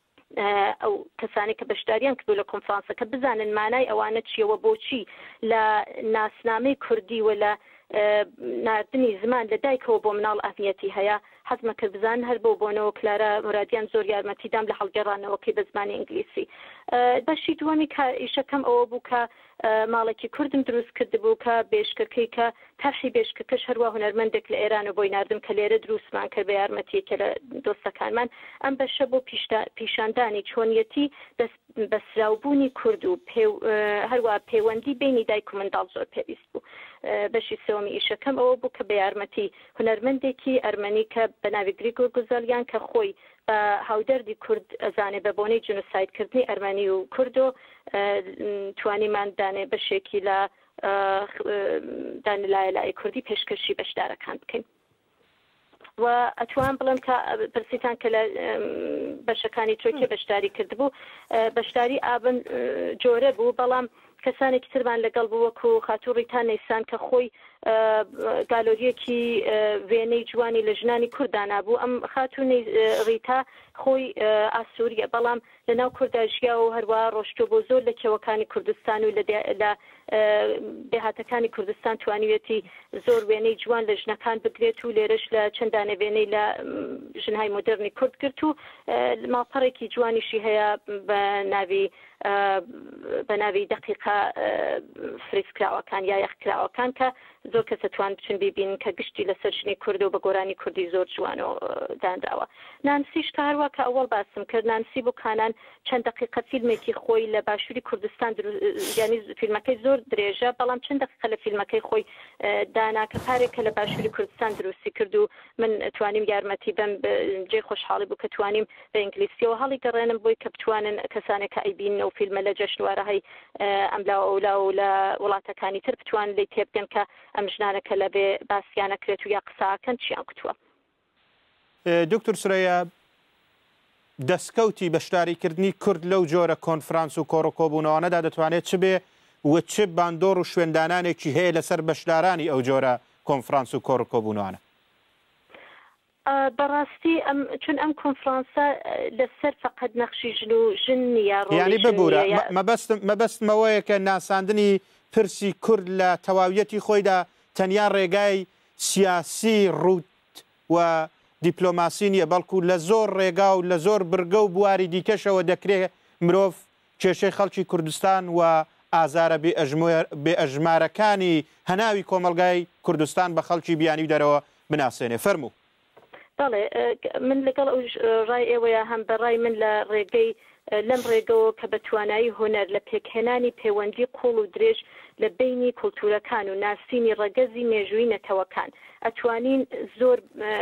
ئەو کەسانی کە بەشداریان کردو لە کۆنفرانسەکە بزانن مانای ئەوانە چیەوە بۆچی لە ناسنامەی کوردی و لە ناردنی زمان لە دایکەوە بۆ مناڵ ئەهمیەتی هەیە حەزمە کرد بزان هەر بۆ بۆنەوە کلارە مرادیان زۆر یارمەتیدام لە هەڵگەڕانەوەکەی بە زمانی ئینگلیسی. بەشی دووەمی کە ئیشەکەم ئەوە بوو کە ماڵێکی کوردم دروست کرد بوو کە بێشکەکەی کە تەرحی بێشکەکەش هەروە هونەرمەندێک لە ئێرانە بۆی ناردم کە لێرە دروستمان کرد بە یارمەتیەکە لە دۆستەکانمان. ئەم بەشە بۆ پیشاندانی چۆنیەتی بەسراوبوونی کورد و هەروە پەیوەندی بینی دایک و منداڵ زۆر پێویست بوو. بەشی سێوەمی ئیشەکەم ئەوە بوو کە بە یارمەتی هونەرمەندێکی ئەرمەنی کە بە ناوی گریگۆر گوزەلیان کە خۆی بە هاودەردی کورد ئەزانێ بە بۆنەی جنوسایدکردنی ئەرمەنی و کوردۆ توانیمان دانێ بەشێکی لە دانلایەلای کوردی پێشکەشی بەشدارەکان بکەین. و ئەتوان بڵم کە پرسیتان کە لە بەشەکانی تۆکێ بەشداری کردبوو بەشداری ئابن جۆرە بوو بەڵام کەسانێکی ترمان لەگەڵ بوو وەکو خاتوڕیتان نەیسان کە خۆی گالۆریەکی وێنەی جوانی لە ژنانی کوردانا بوو. ئەم خاتوونی ڕیتا خۆی ئاسووریە بەڵام لە ناو کورداژیا و هەروە ڕۆشتۆ بۆ زۆر لە کێوەکانی کوردستان و لە دێهاتەکانی کوردستان توانیوێتی زۆر وێنەی جوان لە ژنەکان بگرێت و لێرەش لە چەندانە وێنەی لە ژنهای مۆدرنی کورد کرد و ماڵپەڕێکی جوانیشی هەیە بە ناوی بە ناوی دقیقا فریسکراوەکان یا یەخکراوەکان کە زۆر کەس توان بچن ببین کە گشتی لەسەر ژنی کورد و بە گۆرانی کوردی زۆر جوانەوە دانراوە. نانسیش کە هەروە کە ئەوەڵ باسم کرد نانسی بۆ کانان چەند دقیقە فیلمێکی خۆی لە باشووری کوردستان یانی فیلمەکەی زۆر درێژە بەڵام چەند دقیقە لە فیلمەکەی خۆی دانا کە پارێکە لە باشووری کوردستان دروستی کرد و من توانیم یارمەتی بم جێ خۆشحاڵی بوو کە توانیم بە ئینگلیسیەوە هەڵی گەڕێنم بۆی کە بتوانن کەسانێک کە ئەیبینەوە فیلمە لە جەشنوارە هەی ئەملا ئەولا و لە وڵاتەکانی تر بتوان لی تێبگەن کە ئەم ژنانەکە لە بێ باسییانەکرێت و یا قساکەن چیان کوتووە. دکتۆر سورەیە دەستکەوتی بەشداریکردنی کورد لەو جۆرە کۆنفرانس و کۆڕۆکۆبوونەوەنەدا دەتوانێت چ بێ و چ باندۆڕ و شوێندانانێکی هەیە لەسەر بەشدارانی ئەو جۆرە کۆنفرانس و کۆڕۆکۆبوونەوەنە؟ بەڕاستی چون ئەم کۆنفرانسە لەسەر فقط نەخشی ژن و ژن نیە ینی ببوورە مەبەستمەوەیە کە ناساندنی پرسی کورد لە تەواویەتی خۆیدا تەنیا ڕێگای سیاسی ڕوت و دیپلۆماسی نیە بەڵکو لە زۆر ڕێگا و لە زۆر برگە و بواری دیکەشەوە دەکرێت مرۆڤ کێشەی خەڵکی کوردستان و ئازارە بێ ئەژمارەکانی هەناوی کۆمەلگای کوردستان بە خەڵکی بیانی دەرەوە بناسێنێ. فەرموو. بەڵێ من لەگەڵ ئەو ڕای ئێوەیە هەم بەڕای من لە ڕێگەی لەم ڕێگەوە کە بە توانایی هوەر لە پێکهێنانی پەیوەندی قوڵ و درێژ لە بینی کولتورەکان و ناسینی ڕەگەزی مێژووی نەتەوەکان ئەتوانین زۆر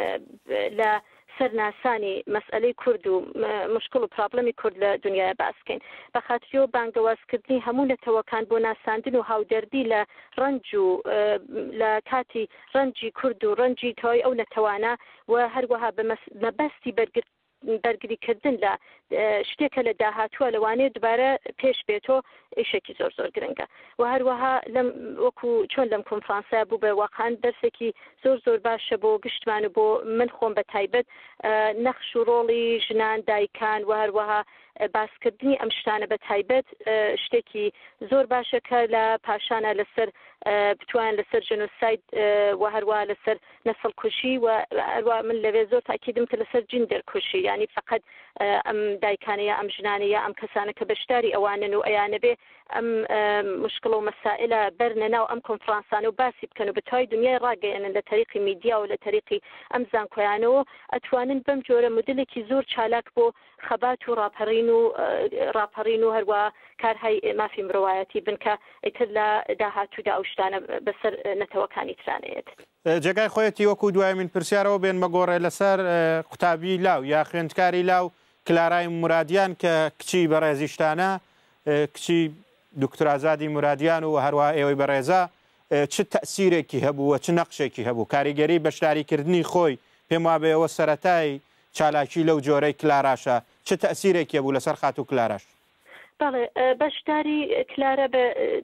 لە سەرناسانی مەسئلەی کورد و مشکل و پرابلەمی کورد لە دنیای باسکەین بە خاطریەوە بانگەوازکردنی هەموو نەتەوەکان بۆ ناساندن و هاودەردی لە ڕەنج و لە کاتی ڕەنجی کورد و ڕەنجی تۆی ئەو نەتەوانە و هەروەها بەمەبەستی بەرگرت بەرگریکردن لە شتێکە لە داهاتووە لەوانەیە دوبارە پێش بێتۆ ئیشێکی زۆر زۆر گرنگە و هەروەها لەم وەکو چۆن لەم کۆنفرانسە بوو بە واقعان دەرسێکی زۆر زۆر باشە بۆ گشتمان و بۆ من خۆم بە تایبەت نەخش و ڕۆڵی ژنان دایکان و هەروەها باسکردنی ئەم شتانە بە تایبەت شتێکی زۆر باشە کە لە پاشانە لەسەر بتوان لەسەر جنۆساید و هەروە لەسەر نەسڵ کوشی و هەروە من لەوێ زۆر تاکیدم کە لەسەر جیندەر کوشی ینی فقط ئەم دایکانەیە ئەم ژنانەیە ئەم کەسانە کە بەشداری ئەوانن و ئەیانە بێ ئەم مشکل و مەسائلە بەرنە ناو ئەم کۆنفرانسانە و باسی بکەن و بەتای دنیای ڕاگەیەنن لە تەریقی میدیا و لە تەریقی ئەم زانکۆیانەوە ئەتوانن بەم جۆرە مدلێکی زۆر چالاک بۆ خەبات و ڕاپەڕین و ڕاپەڕین و هەروە کارهای مافی مرۆوایەتی بنکە ئیتر لە داهاتوودا ئەو شتانە بەسەر نەتەوەکانی ترانەیەت. جێگای خۆیەتی وەکو دوای من پرسیارەوە بێن مەگۆڕێ لەسەر قوتابی لاو یا خوێندکاری لاو کلارای مرادیان کە کچی بەڕێزیشتانە کچی دکتۆرازادی مرادیان و هەروە ئێوەی بەڕێزە چ تەسیرێکی هەبوو و چ نەقشێکی هەبوو کاریگەری بەشداریکردنی خۆی پێم وا بێەوە سەرەتای چالاکی لەو جۆرەی کلاراشە چه تەسیرێکی هەبوو لەسەر خات و کلاراش؟ بەڵێ بەشداری کلارە بە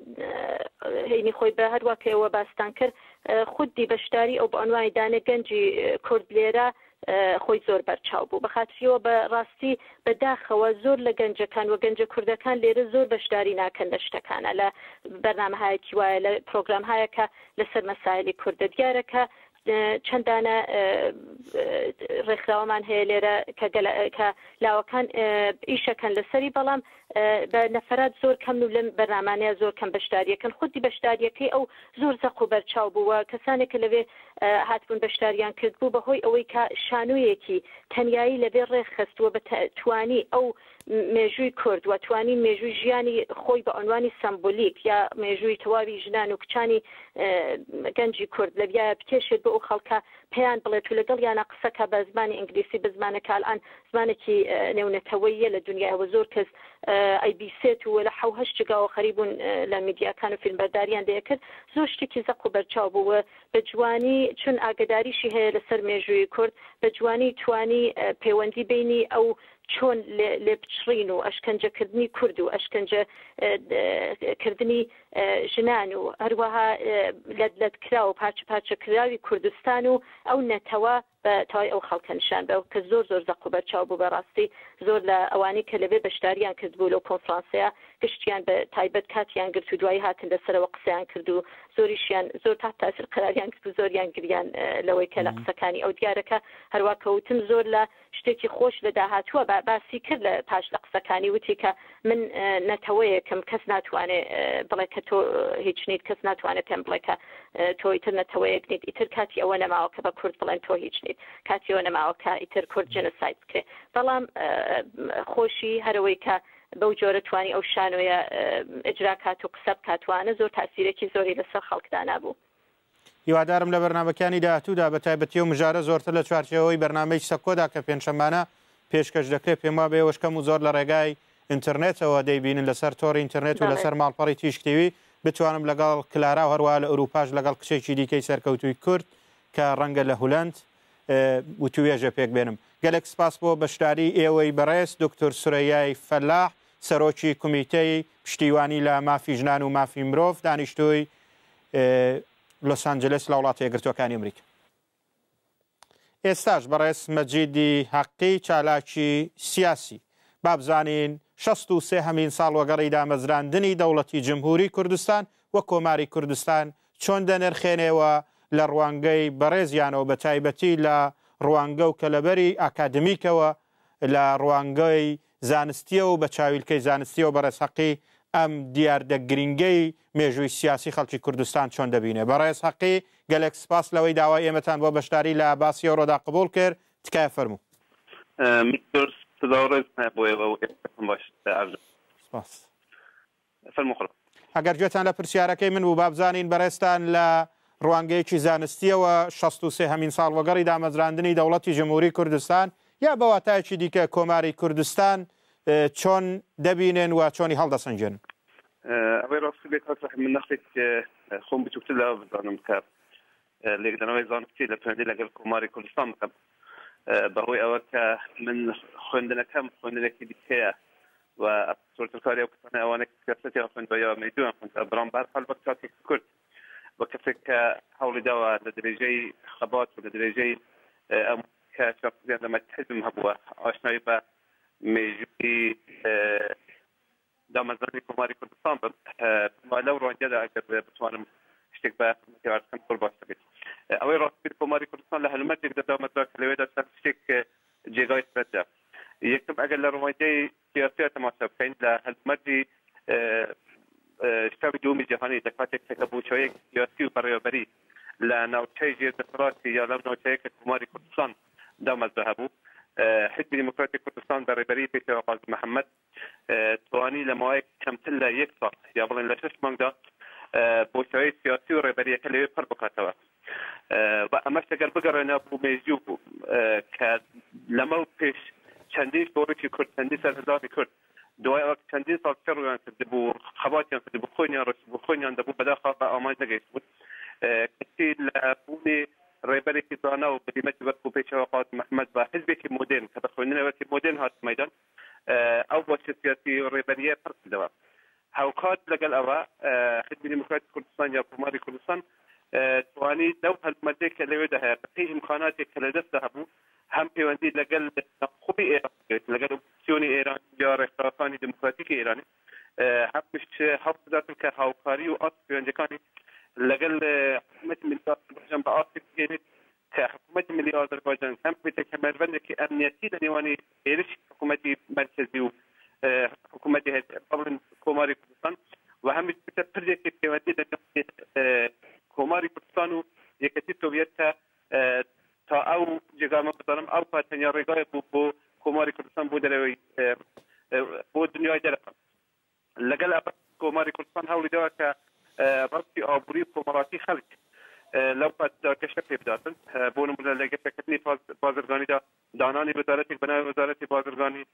هینی خۆی بە هەروە پێوە باستان کرد خودی بەشداری ئەو بە ئەنوانی دانە گەنجی کورد لێرە خۆی زۆر بەرچاو بوو بە خاطریەوە بە ڕاستی بەداخەوە زۆر لە گەنجەکان و گەنجە کوردەکان لێرە زۆر بەشداری ناکەن لە شتەکانە لە بەرنامەهایەکی وایە لە پرۆگرامهایە کە لەسەر مەسایلی کوردە دیارەکە چەندانە ڕێکخراوەمان هەیە لێرە کە لاوەکان ئیشەکەن لەسەری بەڵام بە نەفرات زۆر کەم و لەم بەرنامانەیە زۆر کەم بەشداریەکەن خودی بەشداریەکەی ئەو زۆر زەق و بەرچاو بووە کەسانێک کە لەوێ هاتبوون بەشداریان کرد بوو بەهۆی ئەوەی کە شانوویەکی تەنیایی لەبێ ڕێکخستووە بە توانی ئەو مێژووی کورد و توانی مێژووی ژیانی خۆی بە عنوانی سمبولیک یا مێژووی تەواوی ژنان و کچانی گەنجی کورد لە بیا بکێشێت بۆ ئەو خەڵکە پێیان بڵێت و لەگەڵ یانە قسەکە بە زمانی ئینگلیسی بە زمانەکە ئەلان زمانێکی نێونەتەوەیە لە دنیاەوە زۆر کەس ئەی بیسێت و لە حەوهەشت جگاوە خەریبوون لە میدیاکان و فیلمبەرداریان دەیەکرد زۆر شتێکی زەق و بەرچاو بووە بە جوانی چون ئاگداریشی هەیە لەسەر مێژووی کورد بە جوانی توانی پەیوەندی بینی ئەو چۆن لێ بچڕین و ئەشکەنجەکردنی کورد و ئەشکەنجەکردنی ژنان و هەروەها لەدکرا و پارچە پارچەکراوی کوردستان و ئەو نەتەوە بە تاوای ئەو خەڵکە نیشان بە کە زۆر زۆر زەق و بەرچاو بوو بەڕاستی زۆر لە ئەوانەی کە لەبێ بەشداریان کرد بوو لەو کۆنفرانسەیە گشتیان بە تایبەت کاتیان گرت و دوایی هاتن لەسەرەوە قسەیان کرد و زۆریشیان زۆر تا تاسر قراریان کرد و زۆریان گریان لەوەی کە لە قسەکانی ئەو دیارەکە هەروە کەوتم زۆر لە شتێکی خۆش لە داهاتووە باسی کرد لە پاش لە قسەکانی وتی کە من نەتەوەیەکم کەس ناتوانێت بڵێ کە تۆ هیچ نیت کەس ناتوانێت پێم بڵێ کە تۆ ئیتر نەتەوەیەک نیت ئیتر کاتی ئەوە نەماوە کە بە کورد بڵێن تۆ هیچ نیت کاتی ئەوە نەماوە کە ئیتر کورد جنسایت بکرێ بەڵام خۆشی هەرەوەی کە بەو جۆرە توانی ئەو شانۆیە ئەجرا کات و قسە بکاتوانە زۆر تاسیرێکی زۆری لەسەر خەڵکدا نابوو. هیوادارم لە بەرنامەکانی داهاتوودا بە تایبەتی و مژارە زۆرتر لە چوارچێەوەی بەرنامەی سەکۆدا کە پێنجشەمانە پێشکەش دەکرێت پێم وا بێ وەشکەم و زۆر لە ڕێگای ئینترنێتەوە دەیبینن لەسەر تۆڕی ئینترنێت و لەسەر ماڵپەڕی تیشکتیوی بتوانم لەگەڵ کلارا و هەروە لە ئەوروپاش لەگەڵ کچێکی دیکەی سەرکەوتووی کورد کە ڕەنگە لە هولەند وتوێژە پێک بێنم. گەلێک سپاس بۆ بەشداری ئێوەی بەڕێز دکتۆر سورەیای فەلاح سەرۆکی کومیتەی پشتیوانی لە مافی ژنان و مافی مرۆڤ دانیشتووی لۆس ئانجلس لە وڵاتە یەکگرتووەکانی ئەمریکا. ئێستاش بەڕێز مەجیدی حەقی چالاکی سیاسی بابزانین شەست و سێ هەمین ساڵ وەگەڕی دامەزراندنی دەوڵەتی جمهوری کوردستان وە کۆماری کوردستان چۆن دەنرخێنێەوە لە ڕوانگەی بەڕێزیانەوە بە تایبەتی لە ڕوانگە و کەلەبەری ئاکادمیکەوە لە ڕوانگەی زانستیە و بە چاویلکەی زانستیەوە بەڕێز حەقی ئەم دیاردە گرنگەی مێژووی سیاسی خەڵکی کوردستان چۆن دەبینێ. بەڕێز حەقی گەلێک سپاس لەوەی داوای ئێمەتان بۆ بەشداری لە باسی ئەوڕۆدا قبول کرد تکایە فەرموو. ئەگەر گوێتان لە پرسیارەکەی من بوو بابزانین بەڕێستان لە ڕوانگەیەکی زانستیەوە شەست و سێ هەمین ساڵ وەگەڕی دامەزراندنی دەوڵەتی جمهوری کوردستان یا بەواتایەکی دیکە کۆماری کوردستان چۆن دەبینێن و چۆنی هەڵدەسەنجێن؟ ئەوەی ڕاستی بێت من نەخێک خۆم بچووکتر لە بزانم کە لێکدانەوەی زانستی لە پەیوەندی لەگەڵ کۆماری کوردستان بکەم بەهۆی ئەوە کە من خوێندنەکەم خوێندنێکی دیکەیە و سۆرتکاری ئەو کەسانە ئەوانە سیاسەتی خوێندوە یا مەیدوان خوێندوە بەڵام بەرحاڵ وەک کاتێک کورد وە کەسێک کە هەوڵی داوە لە درێژەی خەبات و لە درێژەی ئەم کە شخصیان لە مەتحزم هەبووە ئاشنایی بە مێژووی دامەزرانی کۆماری کوردستان بم لەو ڕوانگەدا ئەگەر بتوانم شتێک بە خزمەتیارەکەم زۆر باش دەبێت. ئەوەی ڕاستبیت کۆماری کوردستان لە هەلومەرجێک دەدامەدرا کە لەوێدا چەند شتێک جێگای سرەتدا. یەکەم ئەگەر لە ڕوانگەی سیاسیە تەماشا بکەین لە هەلومەرجی شتاوی دووەمی جیهانی لە کاتێک کە بووچەوەیەک سیاسی و بەڕێوەبەری لە ناوچەی ژێردەسەڵاتی یا لەم ناوچەیە کە کۆماری کوردستان دامەزرا هەبوو حزبی دیموکراتی کوردستان بەڕێبەری پێکەوە قازم محەممەد توانی لە ماوەیە کەمتر لە یەک ساڵ یا بڵێن لە شەش مانگدا بۆچەوەی سیاسی و ڕێبەریەکە لەوێ پڕ بکاتەوە و ئەمەش ئەگەر بگەڕێنە بوو مێژوو بوو کە لەمە پێش چەندین شۆڕێکی کورد چەندین سەرهەڵدانی کورد دوای ئەوە چەندین ساڵ چ ڕوویان کردبوو خەباتیان کردبوو خۆیان ڕۆیشتبوو خۆیان دەبوو بەداخەوە بە ئامانج نەگەیشت بوو کەسی لە بوونی ڕێبەرێکی زانا و بەدیمەتی وەک بوو پێشەوە قازم محەممەد بە حزبێکی مۆدێرن کە بە خوێندنەوەکی مۆدێرن هات مەیدان ئەو بۆچە سیاسی ڕێبەریە پڕ کردەوە هاوکات لەگەڵ ئەوە حزبی دیموکراتی کوردستان یا کۆماری کوردستان توانی لەو هەلومەرجەیە کە لەوێدا هەیە بەپێی ئیمکاناتێک کە لەدەستدا هەبوو هەم پەیوەندی لەگەڵ خوبی ئێران لەگەڵ ئۆپۆزیسیۆنی ئێران یا ڕێکخراوەکانی دموکراتیکی ئێرانی هەمش هەڵ بداتن کە هاوکاری و ئاست پەیوەندیەکانی لەگەڵ حکومەتی میلیتاری بە ئاستی بگەێنێت كحكومة ملي أذربيجان هم بتكمل كي أمنيتي لنيواني إيرش حكومة مركزي وحكومة قبل كوماري كردستان وهم بتبرج كي تودي كوماري كردستان يكتي سوفيتا تا أو جزام بدرم أو فتنيا رجاء بو كوماري كردستان بودلوي بو الدنيا جرفا لقل كوماري كردستان هؤلاء جواك ربطي أبوري كوماراتي خلق لو قد كشف بداتن بون من اللي كتبني بازرگانی دا دانانی وزارت بنای وزارت بازرگانی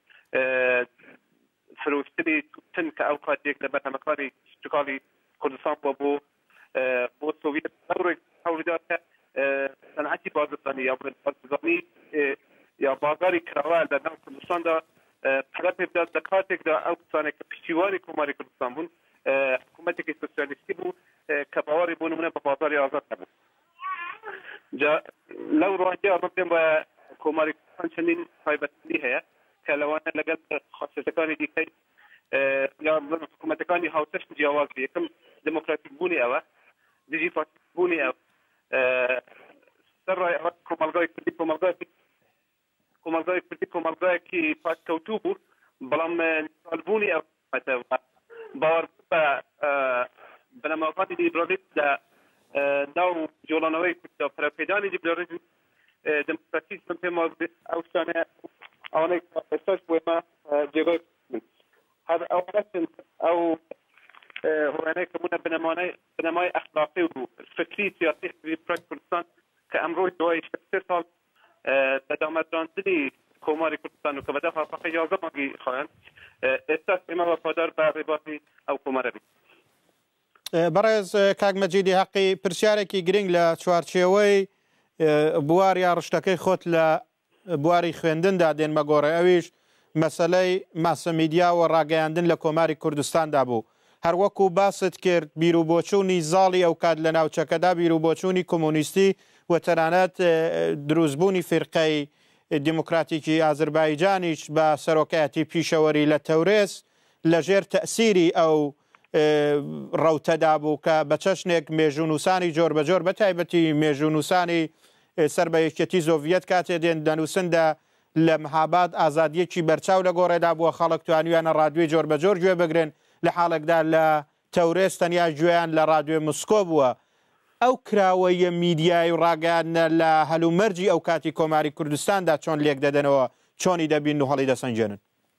فروشتنی تن كأوقات يك لبها مكاري شكالي كردستان بو بو سوفيت أورك أوردات صنعتي بازرگانی يا بازرگانی يا بازاري كراوال دا نام كردستان دا حالات بدات دكاتك دا أو صانع كبشتواري كوماري كردستان بون حكومتك السوسياليستي بو كبواري بون من بازاري آزاد بو جا لو رواجه ربما كوماري كردستان هايبتني هي كلوانا لقد خاصتكاني ديكي يا حكومتكاني هاوتش جواز يكم ديمقراطيك بوني أوا ديجي فاتك بوني أوا سر كومالغاي كردي كومالغاي كومالغاي كردي كومالغاي كي فات كوتوبو بلام نسالبوني أوا مثلا باور بنما قادي دي بروديت دا ناو جولانوي كنت برابيداني دي بروديت ديمقراطيك سنتما أو سنة أنا أستاذ بوما جيغوي هذا أولا أو هو أنا كمونا بنماني بنماي أخلاقي وفكري سياسي في كردستان كأمروي دوائي شخصي تدامت راندني كوماري كردستان وكبدا فاقي جازة ماقي خواهن أستاذ إما وفادار برباطي أو كوماري بەڕێز کاک مەجیدی حەقی پرسیارێکی گرنگ لە چوارچێوەی بواری ڕشتەکەی خۆت لە بواری خوێندندا دێنمە گۆڕێ ئەویش مەسەلەی ماسەمیدیا و ڕاگەیاندن لە کۆماری کوردستاندا بوو هەروەکو باست کرد بیرروبۆچوونی زاڵی ئەو کات لە ناوچەکەدا بیرروبۆچوونی کۆمۆنیستی و تەنانەت دروستبوونی فرقەی دیموکراتیکی ئازربایجانیش بە سەرۆکایەتی پیشەوەری لە تەورێز لەژێر تەئسیری ئەو ڕەوتەدا بوو کە بە چەشنێک مێژوونووسانی جۆر بە جۆر بە تایبەتی مێژوونووسانی سەر بە یەکێتی زۆڤیەت کاتێ دێن دەنووسندا لە مەحاباد ئازادیەکی بەرچاو لە گۆڕێدا بووە خەڵک توانیویانە ڕادیۆی جۆر بە جۆر گوێ بگرن لە حاڵێکدا لە تەورێز تەنیا گوێیان لە ڕادیۆی مسکۆ بووە ئەو کراوەیە میدیای و ڕاگەاندنە لە هەلومەرجی ئەو کاتی کۆماری کوردستاندا چۆن لێک دەدەنەوە چۆنی دەبین و هەڵی دەسەنجێنن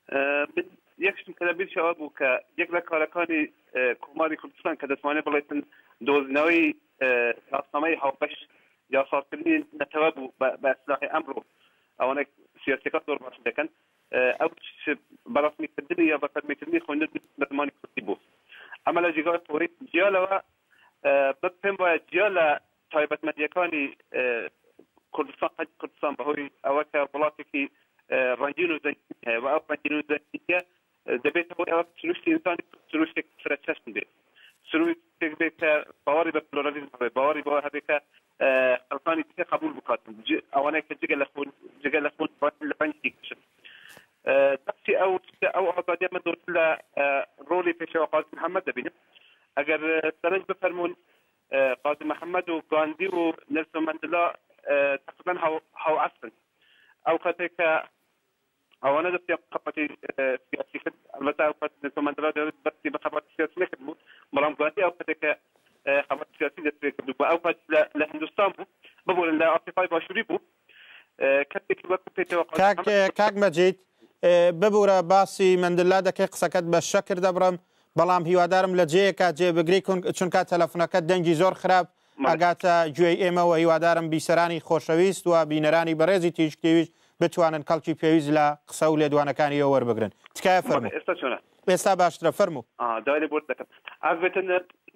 یەکشم کە لەبیر شەوە بوو کە یەک لە کارەکانی کۆماری کوردستان کە دەتوانێت بڵێتن دۆزینەوەی راسنامەی هاوبەش یا سازکردنی نەتەوە بوو بە ئەسلاحی ئەمڕۆ ئەوانە سیاسەکە زۆر باش دەکەن ئەو بەڕاستمیکردنی یا بەفەرمیکردنی خوێندن بە زمانی کوردی بوو ئەمە لە جێگای فۆری جیالەوە پێم وایە جیا لە تایبەتمەندیەکانی کوردستان قەت کوردستان بەهۆی ئەوە کە وڵاتێکی ڕەنگین و زەنگین هەیە و ئەو ڕەنگین و زەنگینیە دەبێتە بۆی ئەوە سروشتی ئینسانی سروشتێک فرەچەشن بێت سروشتێک بێت کە باوەڕی بە پلۆرالیزم هەبێت باوەڕی بەوە هەبێت کە خەڵکانی دیکە قبول بکاتن ئەوانەیە کە جگە لە خۆن جگە لە خۆن لە بەنجی کشن دەستی ئەو ئەو ئازادیە من دۆست لە ڕۆلی پێشەوە قازم محەممەد دەبینم ئەگەر سەرنج بفەرمونون قازم محەممەد و گاندی و نێلسۆن مەندێلا تقریبا هاو عەسرن ئەو کاتێک کە ئەوانە دەستی قەپەتی سیاسی کرد ئەلبەتە ئەو کات نێلسۆن مەندێلا دەستی بە قەپەتی سیاسی نەکرد بوو بەڵام گاندی ئەو کاتێک کە قەپەتی سیاسی دەست پێ کرد بوو ئەو کات لە هیندستان بوو ببوورن لە ئافریقای باشووری بوو کەسێکی وەکو پێچەوە کاک مەجید ببوورە باسی مەندێلا دەکەی قسەکەت بە شەکر دەبڕم بەڵام هیوادارم لە جەیەکە جێبگری چونکە تەلەفۆنەکەت دەنگی زۆر خراپ ئەگاتە گوێی ئێمەوە هیوادارم بیسەرانی خۆشەویست و بینەرانی بەڕێزی تیژکتێویش بتوانن کەڵکی پێویست لە قسە و لێدوانەکانی ئەوە وەربگرن تکایە فەرموو ئێستا باشترە فەرموو دایێ بۆ دەکەم ئەبێتن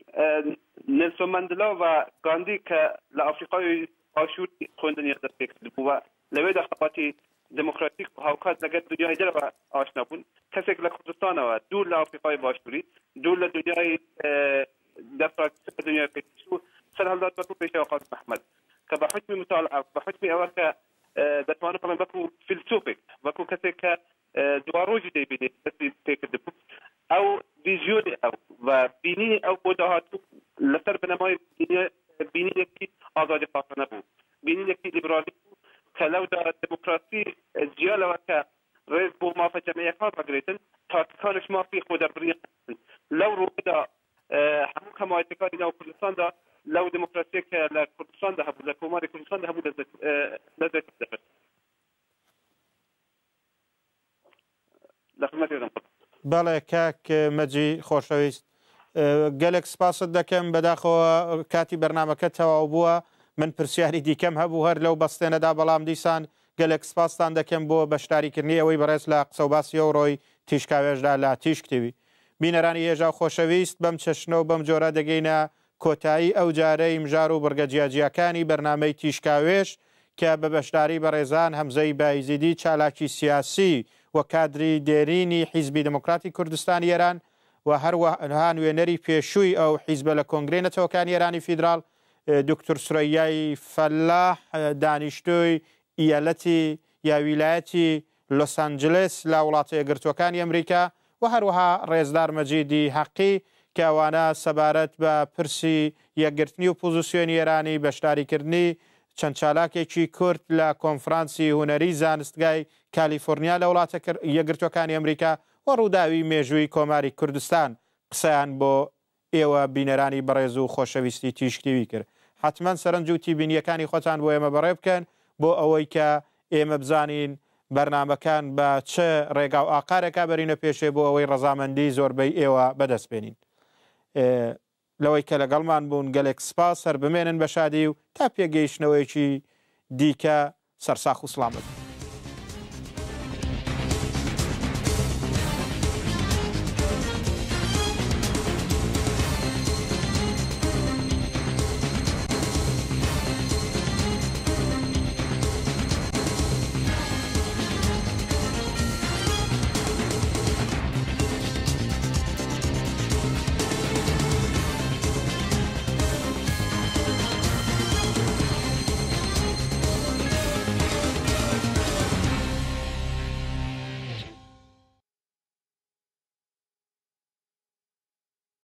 نێلسۆن مەندێلا و گاندی کە لە ئافریقای باشووری خوێندنی دەست پێ کرد بووە لەوێدا خەپاتی دموکراتیک و هاوکات لەگەر دنیای دەرەوە ئاشنا بوون کەسێک لە کوردستانەوە دوور لە ئافریقای باشووری دوور لە دنیای دەفراکتیۆن دنیای پێشوو سەر هەڵدات وەکو پێشەوە قازم محەممەد کە بە حکمی مطالعە بە حکمی ئەوە کە دەتوانێت بڵێن وەکو فیلسوفێک وەکو کەسێک کە دواڕۆژی دەیبینێت دەستی پێکرد بوو ئەو ڤیژیۆنی ئەو و بینینی ئەو بۆ داهاتوو لەسەر بنەمای بینینێکی ئازادی خاصانە بوو بینینێکی مافە جەمعیەکان ڕگرێتن پارتیەکانش مافی خۆ دەربڕین لەو ڕوودا هەموو کەمایەتەکانی ناو کوردستاندا لەو دموکراسیە کە لە کوردستاندا هەبوو لە کۆماری کوردستاندا هەبوو لەدەست دەبێت لە خزمەتێدەم. بەڵێ کاک مەجی خۆشەویست گەلێک سپاست دەکەم بەداخەوە کاتی بەرنامەکە تەواو بووە من پرسیاری دیکەم هەبوو هەر لەو بەستێنەدا بەڵام دیسان گەلێک سپاسان دەکەم بۆ بەشداریکردنی ئەوەی بەڕێز لە قسە و باسی ئەو ڕۆی تیشکاوێژدا لە تیشکتیوی بینەرانی هێژا خۆشەویست بەم چەشنە و بەم جۆرە دەگەینە کۆتایی ئەو جارەی مژار و بڕگە جیاجیەکانی بەرنامەی تیشکاوێژ کە بە بەشداری بەڕێزان هەمزەی بایزیدی چالاکی سیاسی و کادری دێرینی حیزبی دموکراتی کوردستانی ئێران و هەروەها نوێنەری پێشووی ئەو حیزبە لە کۆنگرەی نەتەوەکانی ئێرانی فیدراڵ دکتۆر سورەیای فەلاح دانیشتووی ئیالەتی یا ویلایەتی لۆس ئەنجلس لە وڵاتە یەکگرتووەکانی ئەمریکا و هەروەها ڕێزدار مەجیدی حەقی کە ئەوانە سەبارەت بە پرسی یەکگرتنی و پۆزیسیۆنی ئێرانی بەشداریکردنی چەند چالاکێکی کورد لە کۆنفرانسی هونەری زانستگای کالیفۆرنیا لە وڵاتە یەکگرتووەکانی ئەمریکا و ڕووداوی مێژووی کۆماری کوردستان قسەیان بۆ ئێوە بینەرانی بەڕێز و خۆشەویستی تیشکتیوی کرد. حتمما سەرنج و تیبینیەکانی خۆتان بۆ ئێمە بەڕێ بکەن بۆ ئەوەی کە ئێمە بزانین بەرنمەکان بە چه ڕێگا و ئاقارێکا بەرینە پێشێ بۆ ئەوەی ڕەزامەندی زۆربەی ئێوە بەدەست بێنین. لەوەی کە لەگەڵمان بوون گەلێک سپاس سەر بمێنن بە شادی و تا پێگەیشتنەوەیکی دیکە سەرساخ و سڵامەت.